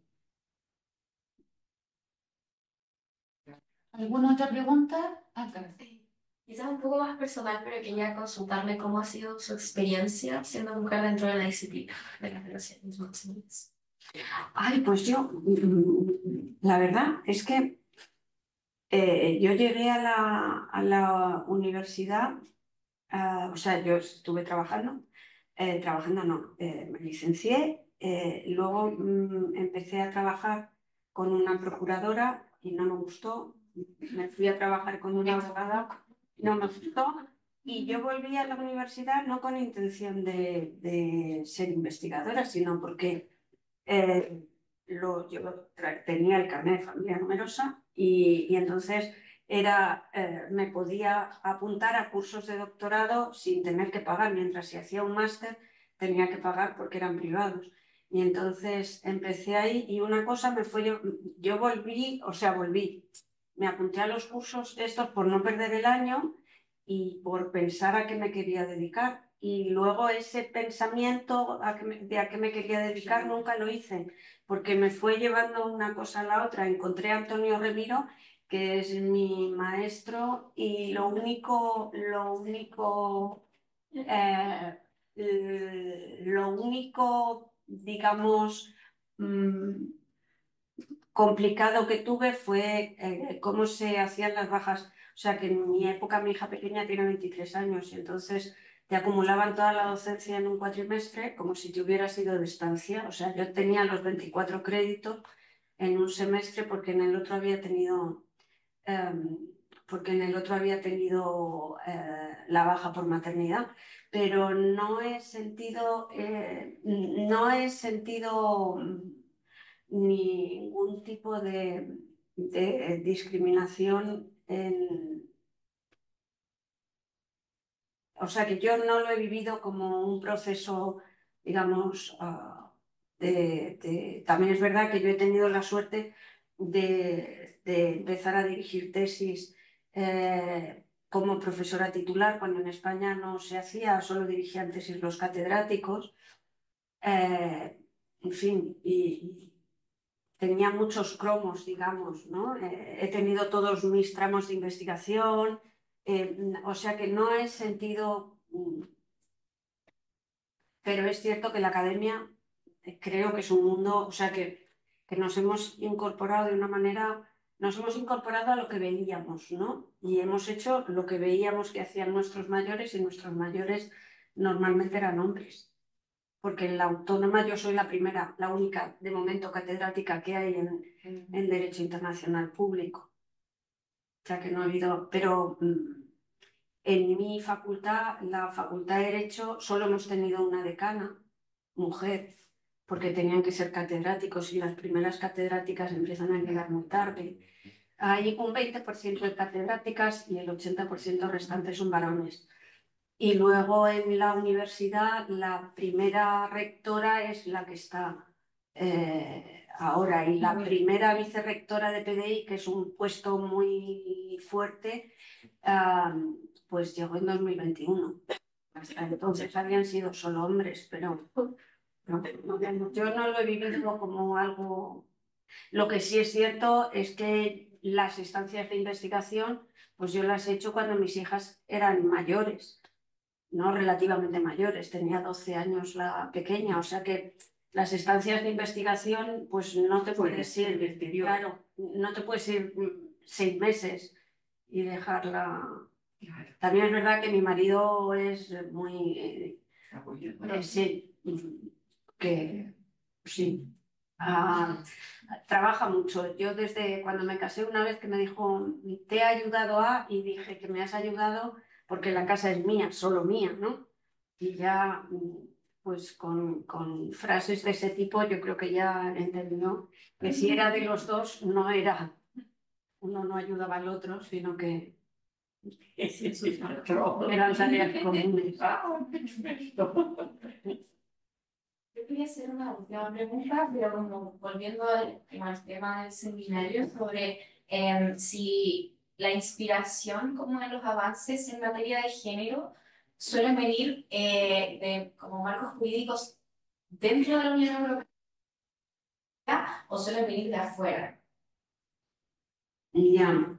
¿Alguna otra pregunta? Acá. Quizás un poco más personal, pero quería consultarle cómo ha sido su experiencia siendo mujer dentro de la disciplina de las relaciones internacionales. Ay, pues yo, mm, la verdad es que eh, yo llegué a la, a la universidad, ah, o sea, yo estuve trabajando, eh, trabajando no, eh, me licencié, eh, luego mm, empecé a trabajar con una procuradora y no me gustó, me fui a trabajar con una abogada, no me gustó, y yo volví a la universidad no con intención de, de ser investigadora, sino porque eh, lo, yo tra- tenía el carnet de familia numerosa y, y entonces era, eh, me podía apuntar a cursos de doctorado sin tener que pagar, mientras si hacía un máster tenía que pagar porque eran privados. Y entonces empecé ahí y una cosa me fue, yo, yo volví, o sea, volví, me apunté a los cursos estos por no perder el año y por pensar a qué me quería dedicar. Y luego ese pensamiento a qué me, de a qué me quería dedicar nunca lo hice, porque me fue llevando una cosa a la otra. Encontré a Antonio Remiro, que es mi maestro, y lo único, lo único, eh, eh, lo único, digamos, mm, complicado que tuve fue eh, cómo se hacían las bajas. O sea, que en mi época mi hija pequeña tiene veintitrés años y entonces te acumulaban toda la docencia en un cuatrimestre como si te hubieras ido de estancia. O sea, yo tenía los veinticuatro créditos en un semestre porque en el otro había tenido, eh, porque en el otro había tenido eh, la baja por maternidad, pero no he sentido, eh, no he sentido ningún tipo de, de discriminación en... O sea, que yo no lo he vivido como un proceso, digamos, uh, de, de... También es verdad que yo he tenido la suerte de, de empezar a dirigir tesis eh, como profesora titular, cuando en España no se hacía, solo dirigían tesis los catedráticos. Eh, en fin, y, tenía muchos cromos, digamos, ¿no? Eh, he tenido todos mis tramos de investigación, eh, o sea que no he sentido, pero es cierto que la academia eh, creo que es un mundo, o sea que, que nos hemos incorporado de una manera, nos hemos incorporado a lo que veíamos, ¿no? Y hemos hecho lo que veíamos que hacían nuestros mayores y nuestros mayores normalmente eran hombres. Porque en la autónoma yo soy la primera, la única de momento catedrática que hay en, en Derecho Internacional Público. O sea que no ha habido, pero mm, en mi facultad, la Facultad de Derecho, solo hemos tenido una decana, mujer, porque tenían que ser catedráticos y las primeras catedráticas empiezan a llegar muy tarde. Hay un veinte por ciento de catedráticas y el ochenta por ciento restante son varones. Y luego en la universidad la primera rectora es la que está eh, ahora y la primera vicerrectora de P D I, que es un puesto muy fuerte, uh, pues llegó en dos mil veintiuno. Hasta entonces habían sido solo hombres, pero no, no, yo no lo he vivido como algo... Lo que sí es cierto es que las estancias de investigación, pues yo las he hecho cuando mis hijas eran mayores. No relativamente mayores, tenía doce años la pequeña, o sea que las estancias de investigación, pues no te puedes ir, claro, no te puedes ir seis meses y dejarla. También es verdad que mi marido es muy, eh, eh, sí, que sí, ah, trabaja mucho. Yo desde cuando me casé una vez que me dijo, te he ayudado a, y dije que me has ayudado porque la casa es mía, solo mía, ¿no? Y ya, pues con, con frases de ese tipo, yo creo que ya entendió que si era de los dos, no era, uno no ayudaba al otro, sino que eran tareas comunes. Yo quería hacer una última pregunta, pero como volviendo al, al tema del seminario, sobre eh, si la inspiración como en los avances en materia de género suelen venir eh, de como marcos jurídicos dentro de la Unión Europea o suelen venir de afuera. Ya.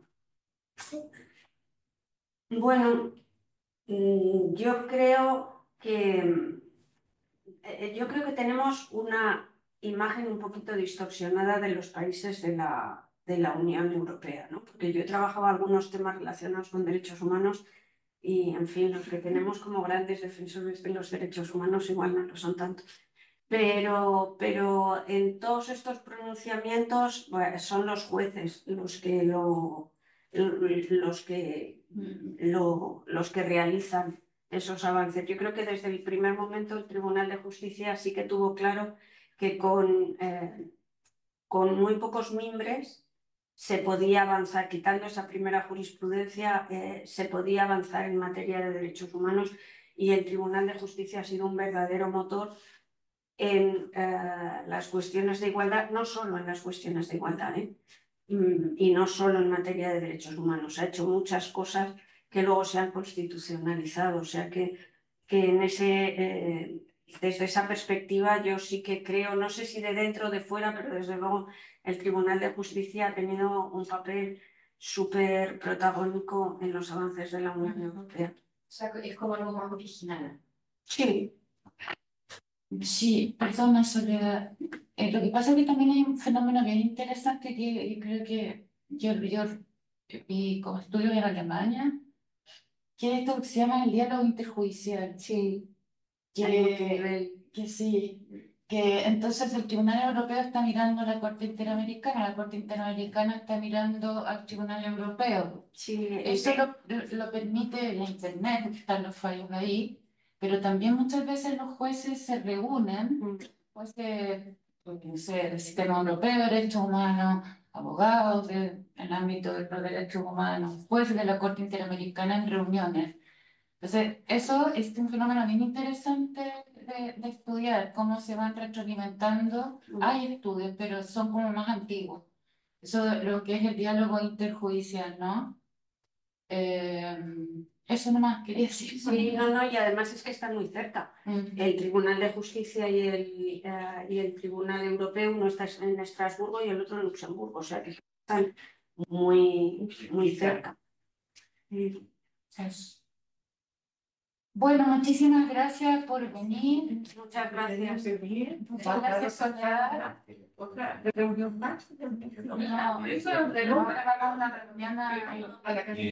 Bueno, yo creo que yo creo que tenemos una imagen un poquito distorsionada de los países de la, de la Unión Europea, ¿no? Porque yo he trabajado algunos temas relacionados con derechos humanos y, en fin, los que tenemos como grandes defensores de los derechos humanos igual no lo son tanto. Pero, pero en todos estos pronunciamientos, bueno, son los jueces los que lo, los que, lo, los que realizan esos avances. Yo creo que desde el primer momento el Tribunal de Justicia sí que tuvo claro que con, eh, con muy pocos mimbres se podía avanzar, quitando esa primera jurisprudencia, eh, se podía avanzar en materia de derechos humanos y el Tribunal de Justicia ha sido un verdadero motor en eh, las cuestiones de igualdad, no solo en las cuestiones de igualdad, ¿eh? Y no solo en materia de derechos humanos, ha hecho muchas cosas que luego se han constitucionalizado, o sea que, que en ese, eh, desde esa perspectiva yo sí que creo, no sé si de dentro o de fuera, pero desde luego el Tribunal de Justicia ha tenido un papel súper protagónico en los avances de la Unión Europea. O sea, es como algo más original. Sí. Sí, perdona, Soledad. Eh, lo que pasa es que también hay un fenómeno bien interesante que yo creo que yo, yo vi como estudio en Alemania que es esto que se llama el diálogo interjudicial. Sí, Que, hay mucho nivel. que sí, que entonces el Tribunal Europeo está mirando a la Corte Interamericana, la Corte Interamericana está mirando al Tribunal Europeo. Sí, Eso eh, lo, lo permite la Internet, están los fallos ahí, pero también muchas veces los jueces se reúnen, mm, jueces, no sé, del sistema europeo de derechos humanos, abogados del ámbito de los derechos humanos, jueces de la Corte Interamericana en reuniones. Entonces, eso es un fenómeno bien interesante de, de estudiar, cómo se van retroalimentando. mm. Hay estudios, pero son como más antiguos. Eso de lo que es el diálogo interjudicial, ¿no? Eh, eso nomás quería decir. Sí, no, no, y además es que están muy cerca. Mm. El Tribunal de Justicia y el, eh, y el Tribunal Europeo, uno está en Estrasburgo y el otro en Luxemburgo, o sea que están muy, muy cerca. Mm. Eso. Bueno, muchísimas gracias por venir. Muchas gracias. Muchas gracias, Soledad. Otra reunión más. No, eso, ahora vamos a una reunión a- a la